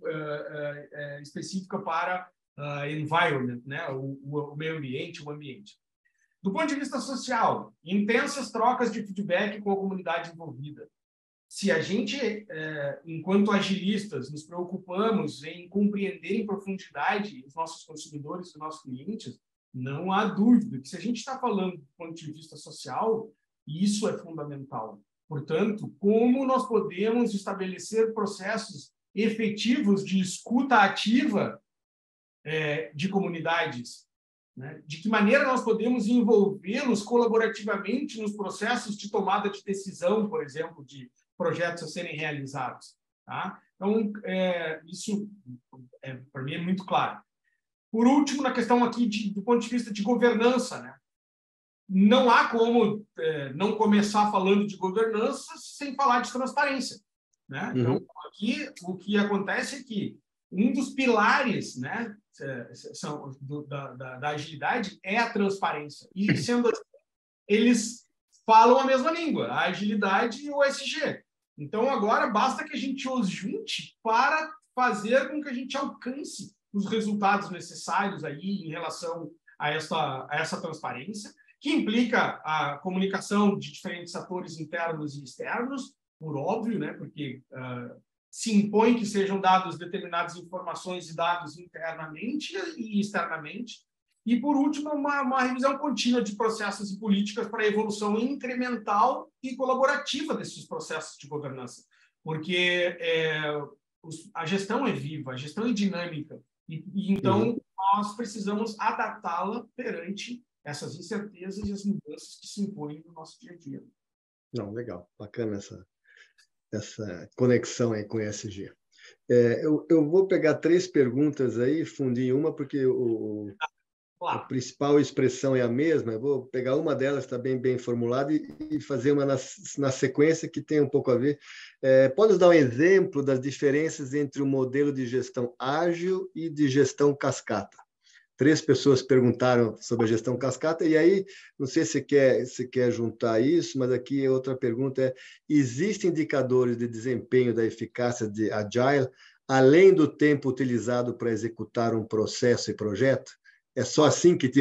uh, uh, específica para uh, environment, né? o, o, o meio ambiente, o ambiente. Do ponto de vista social, intensas trocas de feedback com a comunidade envolvida. Se a gente, uh, enquanto agilistas, nos preocupamos em compreender em profundidade os nossos consumidores, os nossos clientes, não há dúvida que, se a gente está falando do ponto de vista social, isso é fundamental. Portanto, como nós podemos estabelecer processos efetivos de escuta ativa é, de comunidades? Né? De que maneira nós podemos envolvê-los colaborativamente nos processos de tomada de decisão, por exemplo, de projetos a serem realizados? Tá? Então, é, isso, é, para mim, é muito claro. Por último, na questão aqui de, do ponto de vista de governança, né? Não há como é, não começar falando de governança sem falar de transparência, né? Então, uhum. Aqui o que acontece é que um dos pilares, né, são, do, da, da, da agilidade é a transparência. E, sendo assim, eles falam a mesma língua, a agilidade e o E S G. Então, agora basta que a gente os junte para fazer com que a gente alcance os resultados necessários aí em relação a essa, a essa transparência, que implica a comunicação de diferentes atores internos e externos, por óbvio, né, porque uh, se impõe que sejam dados determinadas informações e dados internamente e externamente. E, por último, uma, uma revisão contínua de processos e políticas para a evolução incremental e colaborativa desses processos de governança, porque é, os, a gestão é viva, a gestão é dinâmica, e, e então uhum. nós precisamos adaptá-la perante essas incertezas e as mudanças que se impõem no nosso dia a dia. Não, legal, bacana essa, essa conexão aí com o E S G. É, eu, eu vou pegar três perguntas aí, fundir em uma, porque o, a principal expressão é a mesma. Eu vou pegar uma delas, está bem, bem formulada, e, e fazer uma na, na sequência que tem um pouco a ver. É, pode nos dar um exemplo das diferenças entre o modelo de gestão ágil e de gestão cascata? Três pessoas perguntaram sobre a gestão cascata, e aí, não sei se quer, se quer juntar isso, mas aqui outra pergunta é: existem indicadores de desempenho da eficácia de Agile, além do tempo utilizado para executar um processo e projeto? É só assim que te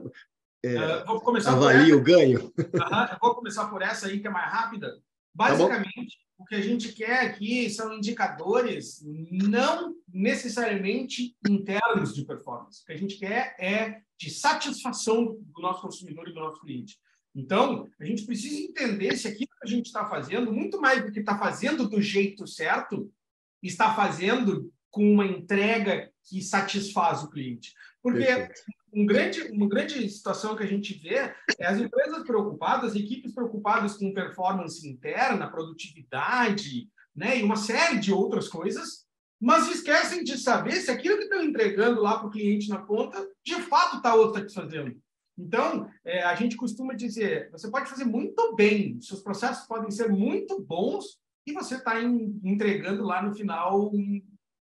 é, uh, vou começar avalia o ganho? Uhum, eu vou começar por essa aí, que é mais rápida. Basicamente, tá, o que a gente quer aqui são indicadores não necessariamente internos de performance. O que a gente quer é de satisfação do nosso consumidor e do nosso cliente. Então, a gente precisa entender se aquilo que a gente está fazendo, muito mais do que está fazendo do jeito certo, está fazendo com uma entrega que satisfaz o cliente. Porque Perfeito. um grande, uma grande situação que a gente vê é as empresas preocupadas, equipes preocupadas com performance interna, produtividade, né, e uma série de outras coisas, mas esquecem de saber se aquilo que estão entregando lá para o cliente na ponta, de fato está satisfazendo. Então, é, a gente costuma dizer, você pode fazer muito bem, seus processos podem ser muito bons e você está entregando lá no final um,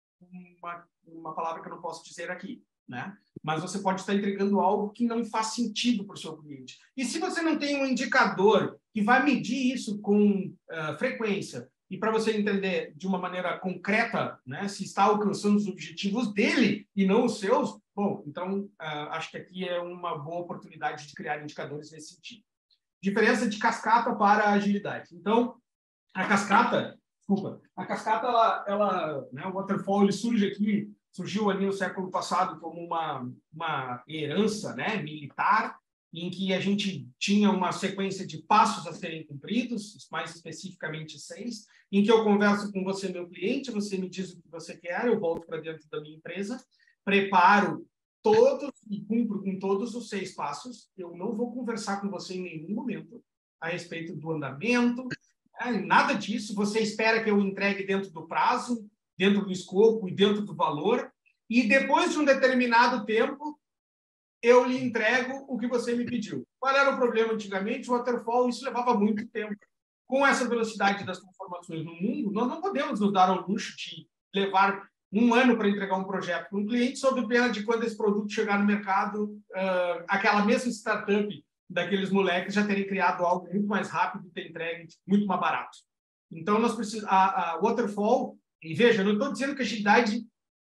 uma, uma palavra que eu não posso dizer aqui, né? Mas você pode estar entregando algo que não faz sentido para o seu cliente. E se você não tem um indicador que vai medir isso com uh, frequência e para você entender de uma maneira concreta, né, se está alcançando os objetivos dele e não os seus, bom, então uh, acho que aqui é uma boa oportunidade de criar indicadores nesse sentido. Diferença de cascata para agilidade. Então, a cascata, desculpa, a cascata, ela, ela né, o waterfall, ele surge aqui, surgiu ali no século passado como uma, uma herança, né, militar, em que a gente tinha uma sequência de passos a serem cumpridos, mais especificamente seis, em que eu converso com você, meu cliente, você me diz o que você quer, eu volto para dentro da minha empresa, preparo todos e cumpro com todos os seis passos, eu não vou conversar com você em nenhum momento a respeito do andamento, né, nada disso, você espera que eu entregue dentro do prazo, dentro do escopo e dentro do valor, e depois de um determinado tempo, eu lhe entrego o que você me pediu. Qual era o problema antigamente? O waterfall, isso levava muito tempo. Com essa velocidade das transformações no mundo, nós não podemos nos dar ao luxo de levar um ano para entregar um projeto para um cliente, sob pena de quando esse produto chegar no mercado, uh, aquela mesma startup daqueles moleques já terem criado algo muito mais rápido e ter entregue muito mais barato. Então, nós precisamos... A, a waterfall, e veja, eu não estou dizendo que a agilidade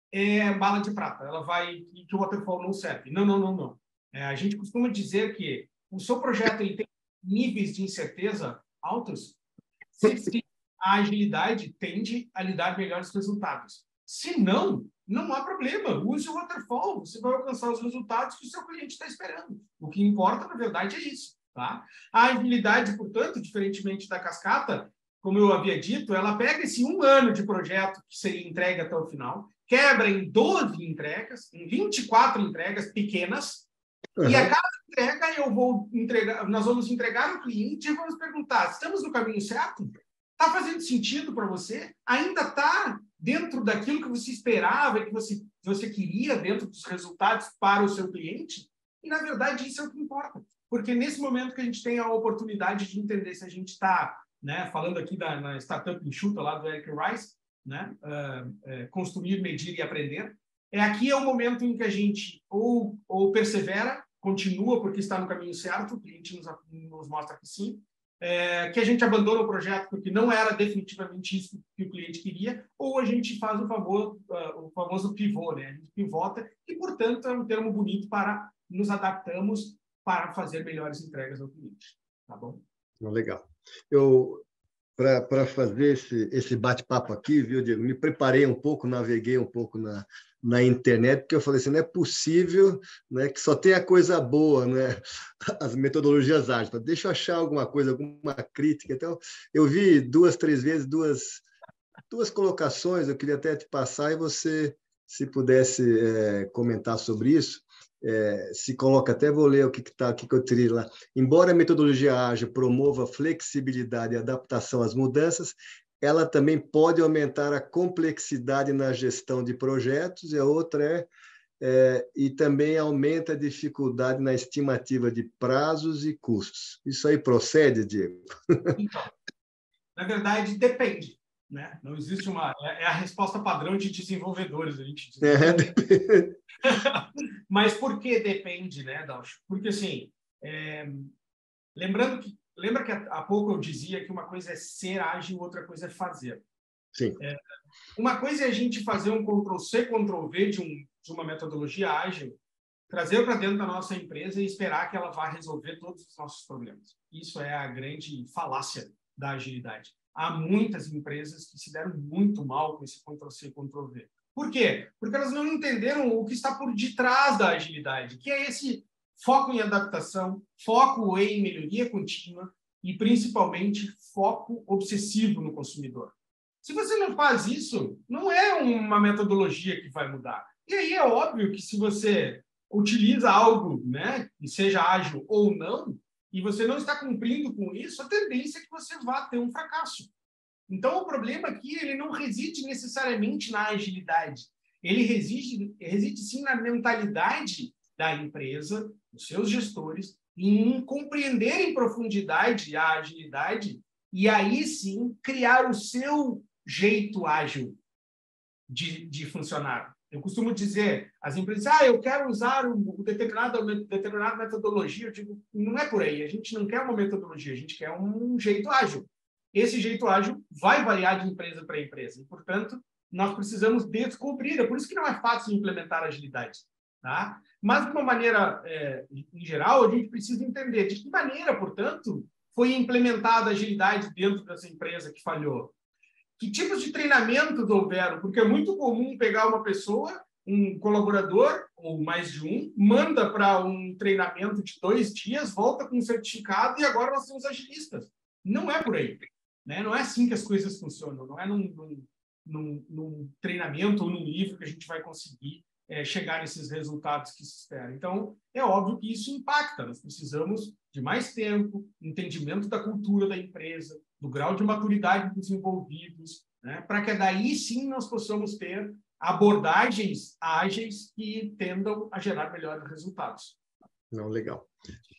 é bala de prata, ela vai que o waterfall não serve. Não, não, não, não. É, a gente costuma dizer que o seu projeto ele tem níveis de incerteza altos, se a agilidade tende a lhe dar melhores resultados. Se não, não há problema. Use o waterfall, você vai alcançar os resultados que o seu cliente está esperando. O que importa, na verdade, é isso. Tá? A agilidade, portanto, diferentemente da cascata, como eu havia dito, ela pega esse um ano de projeto que seria entregue até o final, quebra em doze entregas, em vinte e quatro entregas pequenas, uhum. E a cada entrega eu vou entregar, nós vamos entregar ao cliente e vamos perguntar, estamos no caminho certo? Está fazendo sentido para você? Ainda está dentro daquilo que você esperava, que você, você queria, dentro dos resultados para o seu cliente? E, na verdade, isso é o que importa. Porque nesse momento que a gente tem a oportunidade de entender se a gente está, né, falando aqui da na startup enxuta lá do Eric Rice, né, uh, uh, construir, medir e aprender, é aqui é o momento em que a gente ou, ou persevera, continua porque está no caminho certo, o cliente nos, nos mostra que sim, é, que a gente abandona o projeto porque não era definitivamente isso que o cliente queria, ou a gente faz o famoso, uh, o famoso pivô, né? A gente pivota e, portanto, é um termo bonito para nos adaptamos para fazer melhores entregas ao cliente. Tá bom? Legal. Eu, para fazer esse, esse bate-papo aqui, viu, Diego, me preparei um pouco, naveguei um pouco na, na internet, porque eu falei assim, não é possível, né, que só tenha coisa boa, né, as metodologias ágeis. Deixa eu achar alguma coisa, alguma crítica. Então, eu vi duas, três vezes, duas, duas colocações, eu queria até te passar e você, se pudesse é, comentar sobre isso. É, se coloca, até vou ler o que está aqui que eu tirei lá. Embora a metodologia ágil promova flexibilidade e adaptação às mudanças, ela também pode aumentar a complexidade na gestão de projetos, e a outra é, é e também aumenta a dificuldade na estimativa de prazos e custos. Isso aí procede, Diego? Então, na verdade, depende. Né? Não existe uma... É a resposta padrão de desenvolvedores, a gente diz. É, mas por que depende, né, Dalcho? Porque, assim, é... lembrando que... Lembra que há pouco eu dizia que uma coisa é ser ágil, outra coisa é fazer. Sim. É... Uma coisa é a gente fazer um control C, control V de, um, de uma metodologia ágil, trazer para dentro da nossa empresa e esperar que ela vá resolver todos os nossos problemas. Isso é a grande falácia da agilidade. Há muitas empresas que se deram muito mal com esse control C, control V. Por quê? Porque elas não entenderam o que está por detrás da agilidade, que é esse foco em adaptação, foco em melhoria contínua e, principalmente, foco obsessivo no consumidor. Se você não faz isso, não é uma metodologia que vai mudar. E aí é óbvio que se você utiliza algo, né, que seja ágil ou não, e você não está cumprindo com isso, a tendência é que você vá ter um fracasso. Então, o problema aqui, ele não reside necessariamente na agilidade. Ele reside, reside sim na mentalidade da empresa, dos seus gestores, em compreender em profundidade a agilidade e aí sim criar o seu jeito ágil de, de funcionar. Eu costumo dizer, as empresas, ah, eu quero usar um determinada, determinada metodologia. Eu digo, não é por aí. A gente não quer uma metodologia, a gente quer um jeito ágil. Esse jeito ágil vai variar de empresa para empresa. E, portanto, nós precisamos descobrir. É por isso que não é fácil implementar agilidade. Tá? Mas, de uma maneira, é, em geral, a gente precisa entender de que maneira, portanto, foi implementada a agilidade dentro dessa empresa que falhou. Que tipos de treinamentos houveram? Porque é muito comum pegar uma pessoa, um colaborador, ou mais de um, manda para um treinamento de dois dias, volta com um certificado e agora nós temos agilistas. Não é por aí. Né? Não é assim que as coisas funcionam. Não é num, num, num, num treinamento ou num livro que a gente vai conseguir é, chegar nesses resultados que se espera. Então, é óbvio que isso impacta. Nós precisamos de mais tempo, entendimento da cultura da empresa, do grau de maturidade dos envolvidos, né? Para que daí sim nós possamos ter abordagens ágeis que tendam a gerar melhores resultados. Não, legal.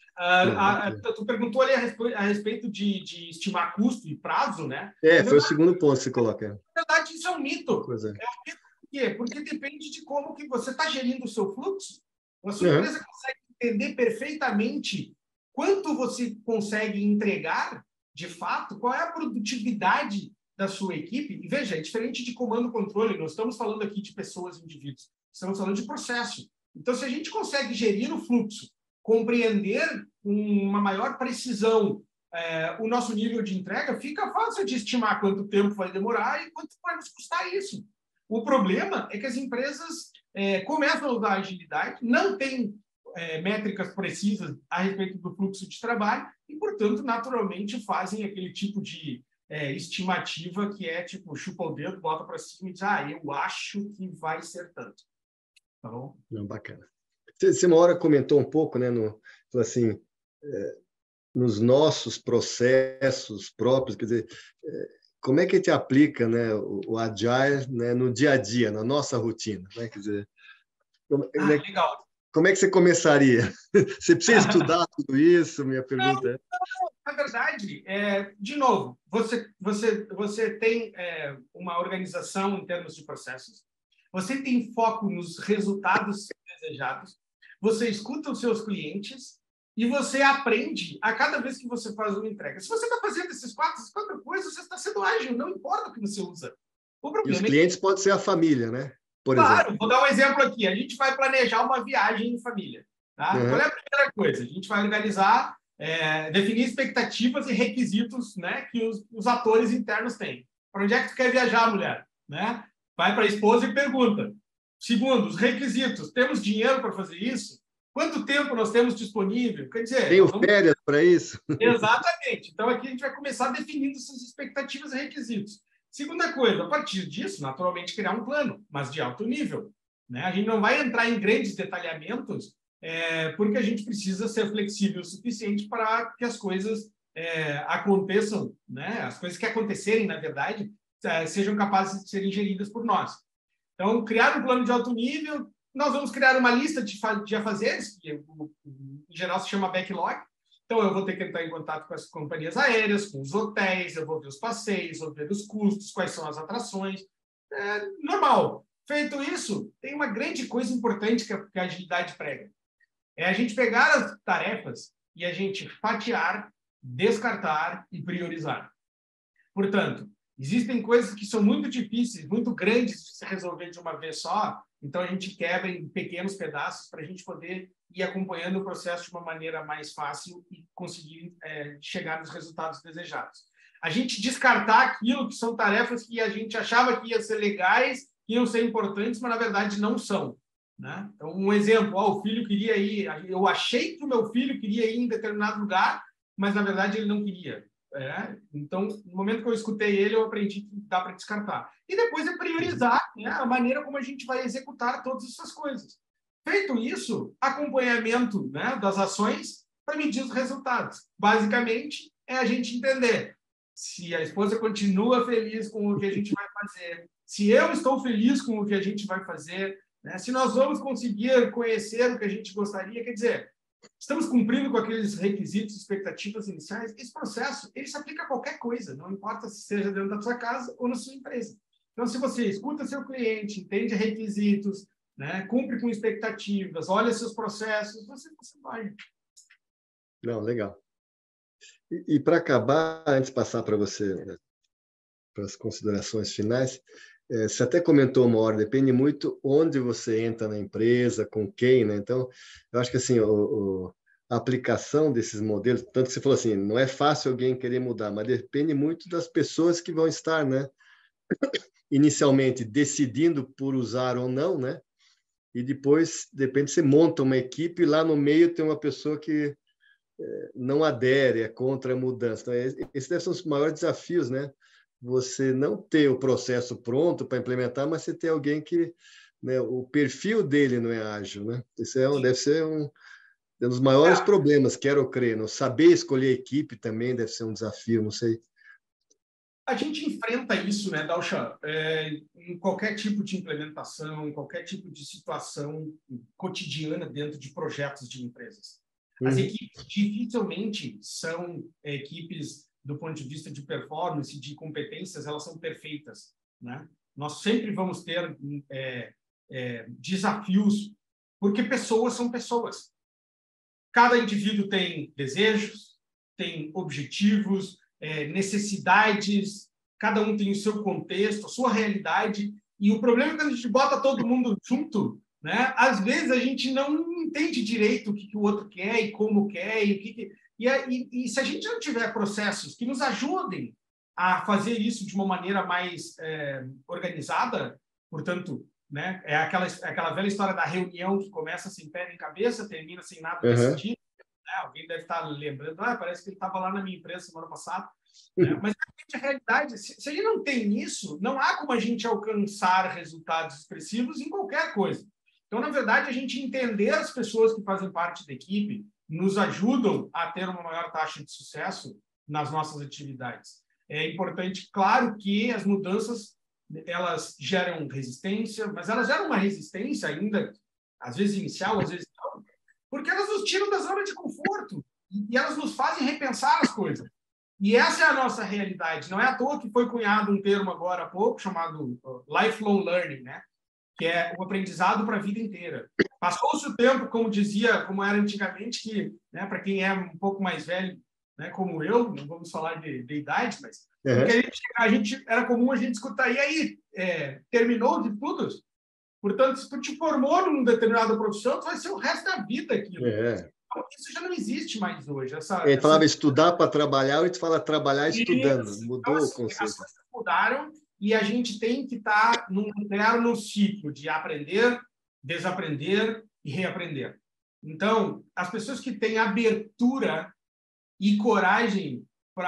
Ah, a, tu perguntou ali a respeito, a respeito de, de estimar custo e prazo, né? É, foi o segundo ponto que você coloca. Na verdade, isso é um mito. Coisa. É um mito por quê? Porque depende de como que você está gerindo o seu fluxo. A sua Uhum. empresa consegue entender perfeitamente quanto você consegue entregar, de fato, qual é a produtividade da sua equipe. E veja, é diferente de comando e controle, nós estamos falando aqui de pessoas, indivíduos, estamos falando de processo. Então, se a gente consegue gerir o fluxo, compreender com uma maior precisão é, o nosso nível de entrega, fica fácil de estimar quanto tempo vai demorar e quanto vai nos custar isso. O problema é que as empresas é, começam a usar a agilidade, não têm é, métricas precisas a respeito do fluxo de trabalho e, portanto, naturalmente fazem aquele tipo de é, estimativa que é tipo, chupa o dedo, bota para cima e diz, ah, eu acho que vai ser tanto. Tá bom? Não, bacana. Você uma hora comentou um pouco, né, no, assim, é, nos nossos processos próprios, quer dizer, é, como é que a gente aplica, né, o, o Agile, né, no dia a dia, na nossa rotina, né? Quer dizer, como, ah, né, legal. Como é que você começaria? Você precisa estudar tudo isso? Minha pergunta é. Na verdade, é, de novo, você, você, você tem é, uma organização em termos de processos, você tem foco nos resultados desejados, você escuta os seus clientes e você aprende a cada vez que você faz uma entrega. Se você está fazendo esses quatro, essas quatro coisas, você está sendo ágil, não importa o que você usa. O E os problema é clientes que, podem ser a família, né? Por claro, exemplo. vou dar um exemplo aqui. A gente vai planejar uma viagem em família. Tá? Uhum. Qual é a primeira coisa? A gente vai organizar, é, definir expectativas e requisitos, né, que os, os atores internos têm. Para onde é que tu quer viajar, mulher? Né? Vai para a esposa e pergunta. Segundo, os requisitos. Temos dinheiro para fazer isso? Quanto tempo nós temos disponível? Quer dizer, Tenho nós vamos... férias para isso? Exatamente. Então, aqui a gente vai começar definindo essas expectativas e requisitos. Segunda coisa, a partir disso, naturalmente, criar um plano, mas de alto nível. Né? A gente não vai entrar em grandes detalhamentos, é, porque a gente precisa ser flexível o suficiente para que as coisas é, aconteçam, né? As coisas que acontecerem, na verdade, é, sejam capazes de serem geridas por nós. Então, criar um plano de alto nível, nós vamos criar uma lista de, de afazeres, que em geral se chama backlog. Então, eu vou ter que entrar em contato com as companhias aéreas, com os hotéis, eu vou ver os passeios, vou ver os custos, quais são as atrações. É normal. Feito isso, tem uma grande coisa importante que a, que a agilidade prega. É a gente pegar as tarefas e a gente fatiar, descartar e priorizar. Portanto, existem coisas que são muito difíceis, muito grandes de se resolver de uma vez só, então a gente quebra em pequenos pedaços para a gente poder ir acompanhando o processo de uma maneira mais fácil e conseguir é, chegar nos resultados desejados. A gente descartar aquilo que são tarefas que a gente achava que iam ser legais, que iam ser importantes, mas na verdade não são. Né? Então, um exemplo, ó, o filho queria ir, eu achei que o meu filho queria ir em determinado lugar, mas na verdade ele não queria. É? Então, no momento que eu escutei ele, eu aprendi que dá para descartar. E depois é priorizar, né, a maneira como a gente vai executar todas essas coisas. Feito isso, acompanhamento, né, das ações para medir os resultados. Basicamente, é a gente entender se a esposa continua feliz com o que a gente vai fazer, se eu estou feliz com o que a gente vai fazer, né, se nós vamos conseguir conhecer o que a gente gostaria. Quer dizer, estamos cumprindo com aqueles requisitos, expectativas iniciais. Esse processo, ele se aplica a qualquer coisa, não importa se seja dentro da sua casa ou na sua empresa. Então, se você escuta seu cliente, entende requisitos, né, cumpre com expectativas, olha seus processos, você, você vai. Não, legal. E, e para acabar, antes de passar para você, né, para as considerações finais, é, você até comentou uma hora, depende muito onde você entra na empresa, com quem, né? Então, eu acho que assim, o, o, a aplicação desses modelos, tanto que você falou assim, não é fácil alguém querer mudar, mas depende muito das pessoas que vão estar, né? Inicialmente decidindo por usar ou não, né? E depois, de repente, você monta uma equipe e lá no meio tem uma pessoa que é, não adere, é contra a mudança. Então, esses devem ser os maiores desafios, né? Você não ter o processo pronto para implementar, mas você ter alguém que, né, o perfil dele não é ágil, né? Isso é um, deve ser um, um dos maiores problemas, quero crer. Não saber escolher equipe também deve ser um desafio, não sei. A gente enfrenta isso, né, Dalcha, é, em qualquer tipo de implementação, em qualquer tipo de situação cotidiana dentro de projetos de empresas. As uhum. equipes dificilmente são é, equipes, do ponto de vista de performance, de competências, elas são perfeitas, né? Nós sempre vamos ter é, é, desafios, porque pessoas são pessoas. Cada indivíduo tem desejos, tem objetivos, É, necessidades, cada um tem o seu contexto, a sua realidade, e o problema é que quando a gente bota todo mundo junto, né, às vezes a gente não entende direito o que, que o outro quer e como quer, e, o que que... E, e, e se a gente não tiver processos que nos ajudem a fazer isso de uma maneira mais é, organizada, portanto, né, é aquela, aquela velha história da reunião que começa sem pé nem cabeça, termina sem nada uhum. decidido. É, alguém deve estar lembrando, ah, parece que ele estava lá na minha empresa semana passada. Né? Mas a realidade, se, se a gente não tem isso, não há como a gente alcançar resultados expressivos em qualquer coisa. Então, na verdade, a gente entender as pessoas que fazem parte da equipe nos ajudam a ter uma maior taxa de sucesso nas nossas atividades. É importante, claro, que as mudanças elas geram resistência, mas elas geram uma resistência ainda, às vezes inicial, às vezes não, porque elas nos tiram da zona de conforto e elas nos fazem repensar as coisas. E essa é a nossa realidade. Não é à toa que foi cunhado um termo agora há pouco chamado lifelong learning, né? Que é o aprendizado para a vida inteira. Passou-se o tempo, como dizia, como era antigamente, que, né, para quem é um pouco mais velho, né, como eu, não vamos falar de, de idade, mas uhum. porque a gente, a gente, era comum a gente escutar, e aí, é, terminou de tudo? Portanto, se tu te formou numa determinada profissão, tu vai ser o resto da vida aquilo. É. Então, isso já não existe mais hoje. Essa, Ele essa... falava estudar para trabalhar, e tu fala trabalhar estudando. Isso. Mudou Então, assim, o conceito. as coisas mudaram e a gente tem que estar num eterno ciclo de aprender, desaprender e reaprender. Então, as pessoas que têm abertura e coragem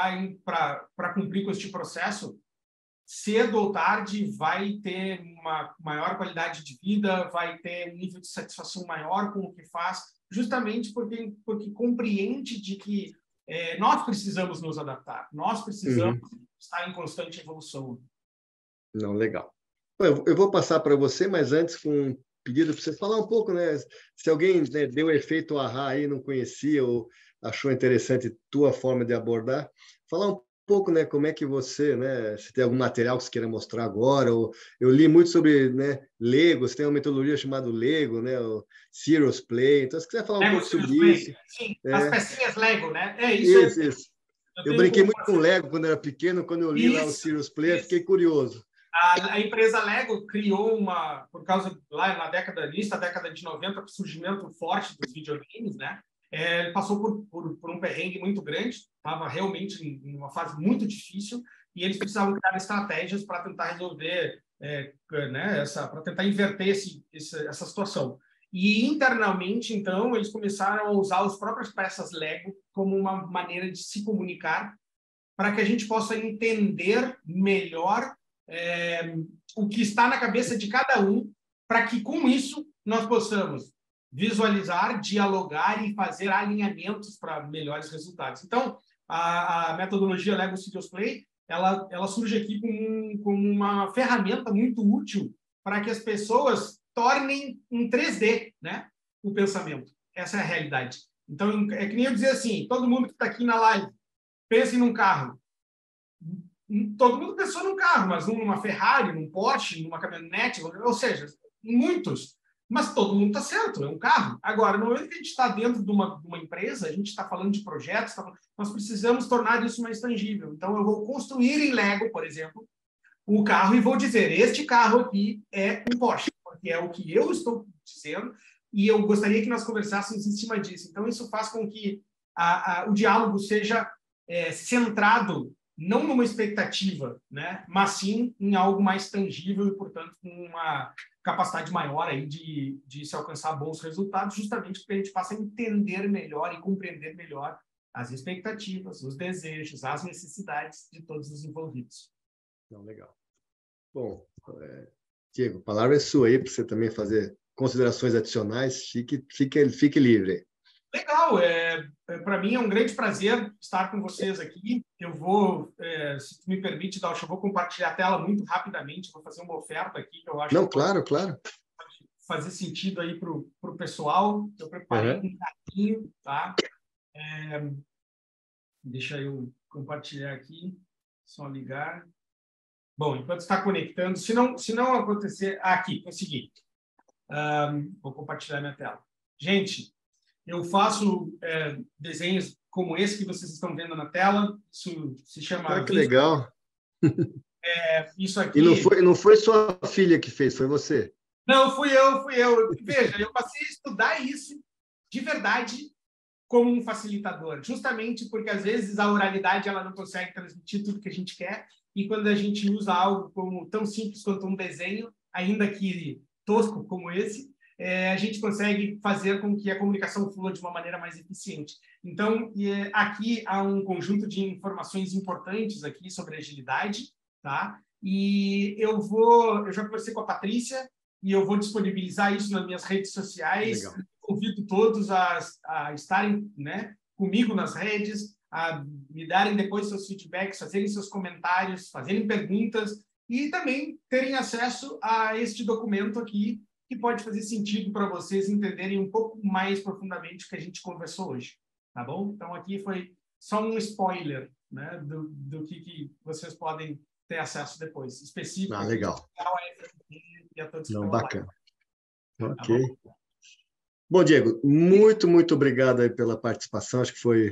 para cumprir com este processo, cedo ou tarde vai ter uma maior qualidade de vida, vai ter um nível de satisfação maior com o que faz, justamente porque, porque compreende de que é, nós precisamos nos adaptar, nós precisamos uhum. estar em constante evolução. Não, legal. Eu, eu vou passar para você, mas antes com um pedido para você falar um pouco, né? Se alguém, né, deu efeito ahá aí, não conhecia ou achou interessante tua forma de abordar, falar um pouco, né, como é que você, né, se tem algum material que você queira mostrar agora, ou eu li muito sobre, né, Lego, você tem uma metodologia chamada Lego, né, o Serious Play, então se quiser falar um Lego, pouco sobre Play. isso. Sim, é... as pecinhas Lego, né? É isso. Isso, é... isso. Eu, eu brinquei muito com Lego quando era pequeno, quando eu li isso, lá o Serious Play, eu fiquei curioso. A, a empresa Lego criou uma, por causa, lá na década, início da década de noventa, o surgimento forte dos videogames, né? É, ele passou por, por, por um perrengue muito grande, estava realmente em uma fase muito difícil e eles precisavam criar estratégias para tentar resolver, é, né, essa, para tentar inverter esse, esse, essa situação. E internamente, então, eles começaram a usar as próprias peças Lego como uma maneira de se comunicar para que a gente possa entender melhor é, o que está na cabeça de cada um, para que com isso nós possamos visualizar, dialogar e fazer alinhamentos para melhores resultados. Então, a, a metodologia Lego Studios Play, ela, ela surge aqui como, como uma ferramenta muito útil para que as pessoas tornem em três D, né, o pensamento. Essa é a realidade. Então, é que nem eu dizer assim, todo mundo que está aqui na live, pense num carro. Todo mundo pensou num carro, mas numa Ferrari, num Porsche, numa caminhonete, ou seja, muitos. Mas todo mundo está certo, é um carro. Agora, no momento que a gente está dentro de uma, de uma empresa, a gente está falando de projetos, tá, nós precisamos tornar isso mais tangível. Então, eu vou construir em Lego, por exemplo, o carro e vou dizer, este carro aqui é um Porsche, porque é o que eu estou dizendo, e eu gostaria que nós conversássemos em cima disso. Então, isso faz com que a, a, o diálogo seja é, centrado não numa expectativa, né, mas sim em algo mais tangível e, portanto, com uma capacidade maior aí de, de se alcançar bons resultados, justamente porque a gente passa a entender melhor e compreender melhor as expectativas, os desejos, as necessidades de todos os envolvidos. Não, legal. Bom, é, Diego, a palavra é sua aí para você também fazer considerações adicionais. Fique, fique, fique livre. Legal, é, é, para mim é um grande prazer estar com vocês aqui. Eu vou, é, se tu me permite, Dalcha, eu vou compartilhar a tela muito rapidamente, vou fazer uma oferta aqui que eu acho Não, que claro, pode claro. fazer sentido aí para o pessoal. Eu preparei Uhum. um carinho, tá? É, deixa eu compartilhar aqui, só ligar. Bom, enquanto está conectando, se não, se não acontecer... Ah, aqui, consegui. Um, vou compartilhar minha tela. Gente, eu faço é, desenhos como esse que vocês estão vendo na tela. Isso se chama... Ah, que legal. É, isso aqui... E não foi, não foi sua filha que fez, foi você? Não, fui eu, fui eu. Veja, eu passei a estudar isso de verdade como um facilitador, justamente porque, às vezes, a oralidade ela não consegue transmitir tudo que a gente quer, e quando a gente usa algo como tão simples quanto um desenho, ainda que tosco como esse, é, a gente consegue fazer com que a comunicação flua de uma maneira mais eficiente. Então, é, aqui há um conjunto de informações importantes aqui sobre agilidade, tá? E eu vou, eu já conversei com a Patrícia e eu vou disponibilizar isso nas minhas redes sociais. Legal. Convido todos a, a estarem, né, comigo nas redes, a me darem depois seus feedbacks, fazerem seus comentários, fazerem perguntas e também terem acesso a este documento aqui, que pode fazer sentido para vocês entenderem um pouco mais profundamente o que a gente conversou hoje, tá bom? Então, aqui foi só um spoiler, né, do, do que, que vocês podem ter acesso depois, específico. Ah, legal. E a todos Não, que bacana. Lá. Ok. Tá bom? Bom, Diego, muito, muito obrigado aí pela participação. Acho que foi,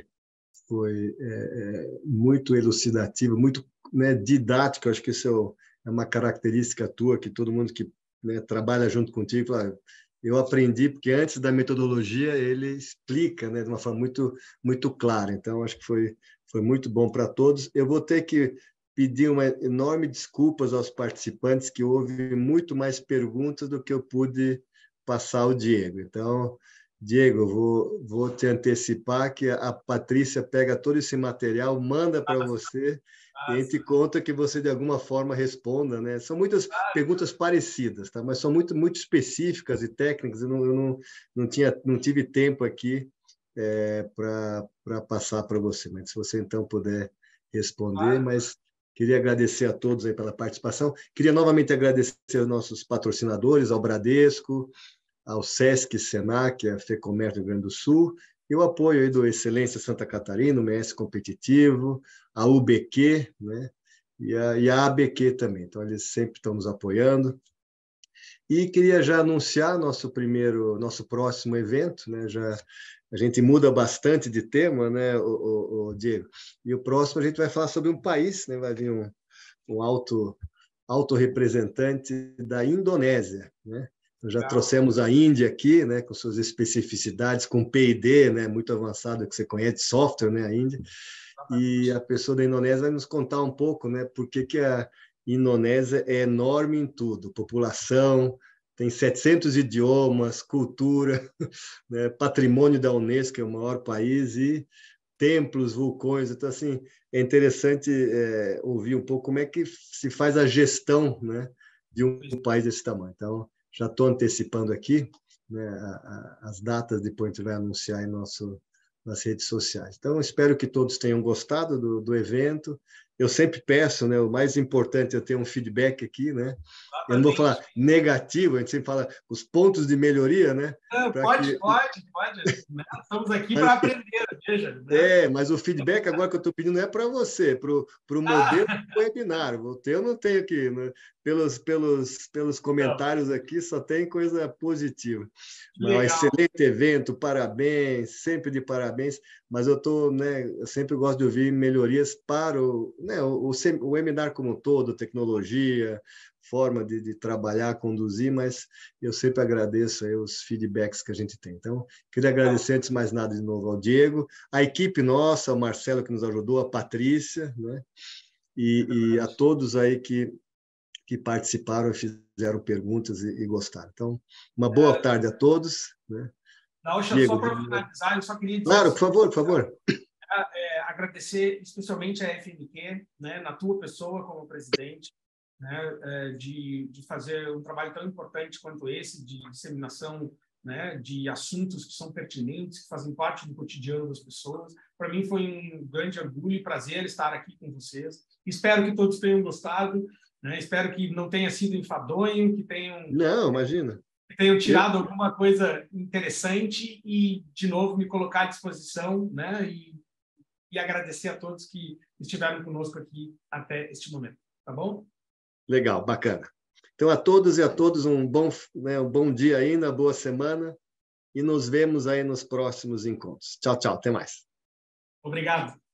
foi é, é, muito elucidativo, muito, né, didático. Acho que isso é uma característica tua, que todo mundo que, né, trabalha junto contigo, claro, eu aprendi, porque antes da metodologia ele explica, né, de uma forma muito, muito clara. Então, acho que foi, foi muito bom para todos. Eu vou ter que pedir uma enorme desculpas aos participantes, que houve muito mais perguntas do que eu pude passar ao Diego. Então, Diego, eu vou, vou te antecipar que a Patrícia pega todo esse material, manda para você, e a gente conta que você, de alguma forma, responda, né? São muitas perguntas parecidas, tá? Mas são muito, muito específicas e técnicas. Eu não, eu não, não, tinha, não tive tempo aqui é, para passar para você. Mas se você, então, puder responder. Mas queria agradecer a todos aí pela participação. Queria novamente agradecer aos nossos patrocinadores, ao Bradesco, ao Sesc, Senac, a FEComércio do Rio Grande do Sul, e o apoio aí do Excelência Santa Catarina, o M S Competitivo, a U B Q, né? e, a, e a A B Q também. Então, eles sempre estão nos apoiando. E queria já anunciar nosso primeiro, nosso próximo evento, né? Já a gente muda bastante de tema, né, o, o, o Diego? E o próximo a gente vai falar sobre um país, né? Vai vir um, um alto, alto representante da Indonésia, né? Já trouxemos a Índia aqui, né, com suas especificidades, com P I D, né, muito avançado, que você conhece, software, né, a Índia. E a pessoa da Indonésia vai nos contar um pouco, né, por que que a Indonésia é enorme em tudo. População, tem setecentos idiomas, cultura, né, patrimônio da Unesco, que é o maior país, e templos, vulcões. Então, assim, é interessante é, ouvir um pouco como é que se faz a gestão, né, de um país desse tamanho. Então, já estou antecipando aqui. né, a, a, as datas depois a gente vai anunciar em nosso, nas redes sociais. Então, espero que todos tenham gostado do, do evento. Eu sempre peço, né, o mais importante é ter um feedback aqui, né? Eu não vou falar negativo, a gente sempre fala os pontos de melhoria, né? Não, pode, que... pode, pode. Né? Estamos aqui para aprender, veja. Né? É, mas o feedback agora que eu estou pedindo não é para você, para o modelo ah. do webinar. O teu não tem aqui, né? pelos, pelos, pelos comentários não. aqui só tem coisa positiva. Um excelente evento, parabéns, sempre de parabéns, mas eu tô, né, eu sempre gosto de ouvir melhorias para o, né, o, o, o webinar como um todo, tecnologia, forma de, de trabalhar, conduzir, mas eu sempre agradeço aí os feedbacks que a gente tem. Então, queria agradecer antes de mais nada de novo ao Diego, a equipe nossa, o Marcelo que nos ajudou, a Patrícia, né? e, e a todos aí que, que participaram, fizeram perguntas e, e gostaram. Então, uma boa é, tarde a todos. Né? Naucha, Diego, só para finalizar, eu só queria dizer... Claro, por favor, por favor. É, agradecer especialmente a F N Q, né, na tua pessoa como presidente, né, de, de fazer um trabalho tão importante quanto esse, de disseminação, né, de assuntos que são pertinentes, que fazem parte do cotidiano das pessoas. Para mim foi um grande orgulho e prazer estar aqui com vocês. Espero que todos tenham gostado, né, espero que não tenha sido enfadonho, que tenham... Não, imagina. Que tenham tirado alguma coisa interessante e, de novo, me colocar à disposição, né, e, e agradecer a todos que estiveram conosco aqui até este momento. Tá bom? Legal, bacana. Então, a todos e a todos, um bom, né, um bom dia ainda, boa semana, e nos vemos aí nos próximos encontros. Tchau, tchau, até mais. Obrigado.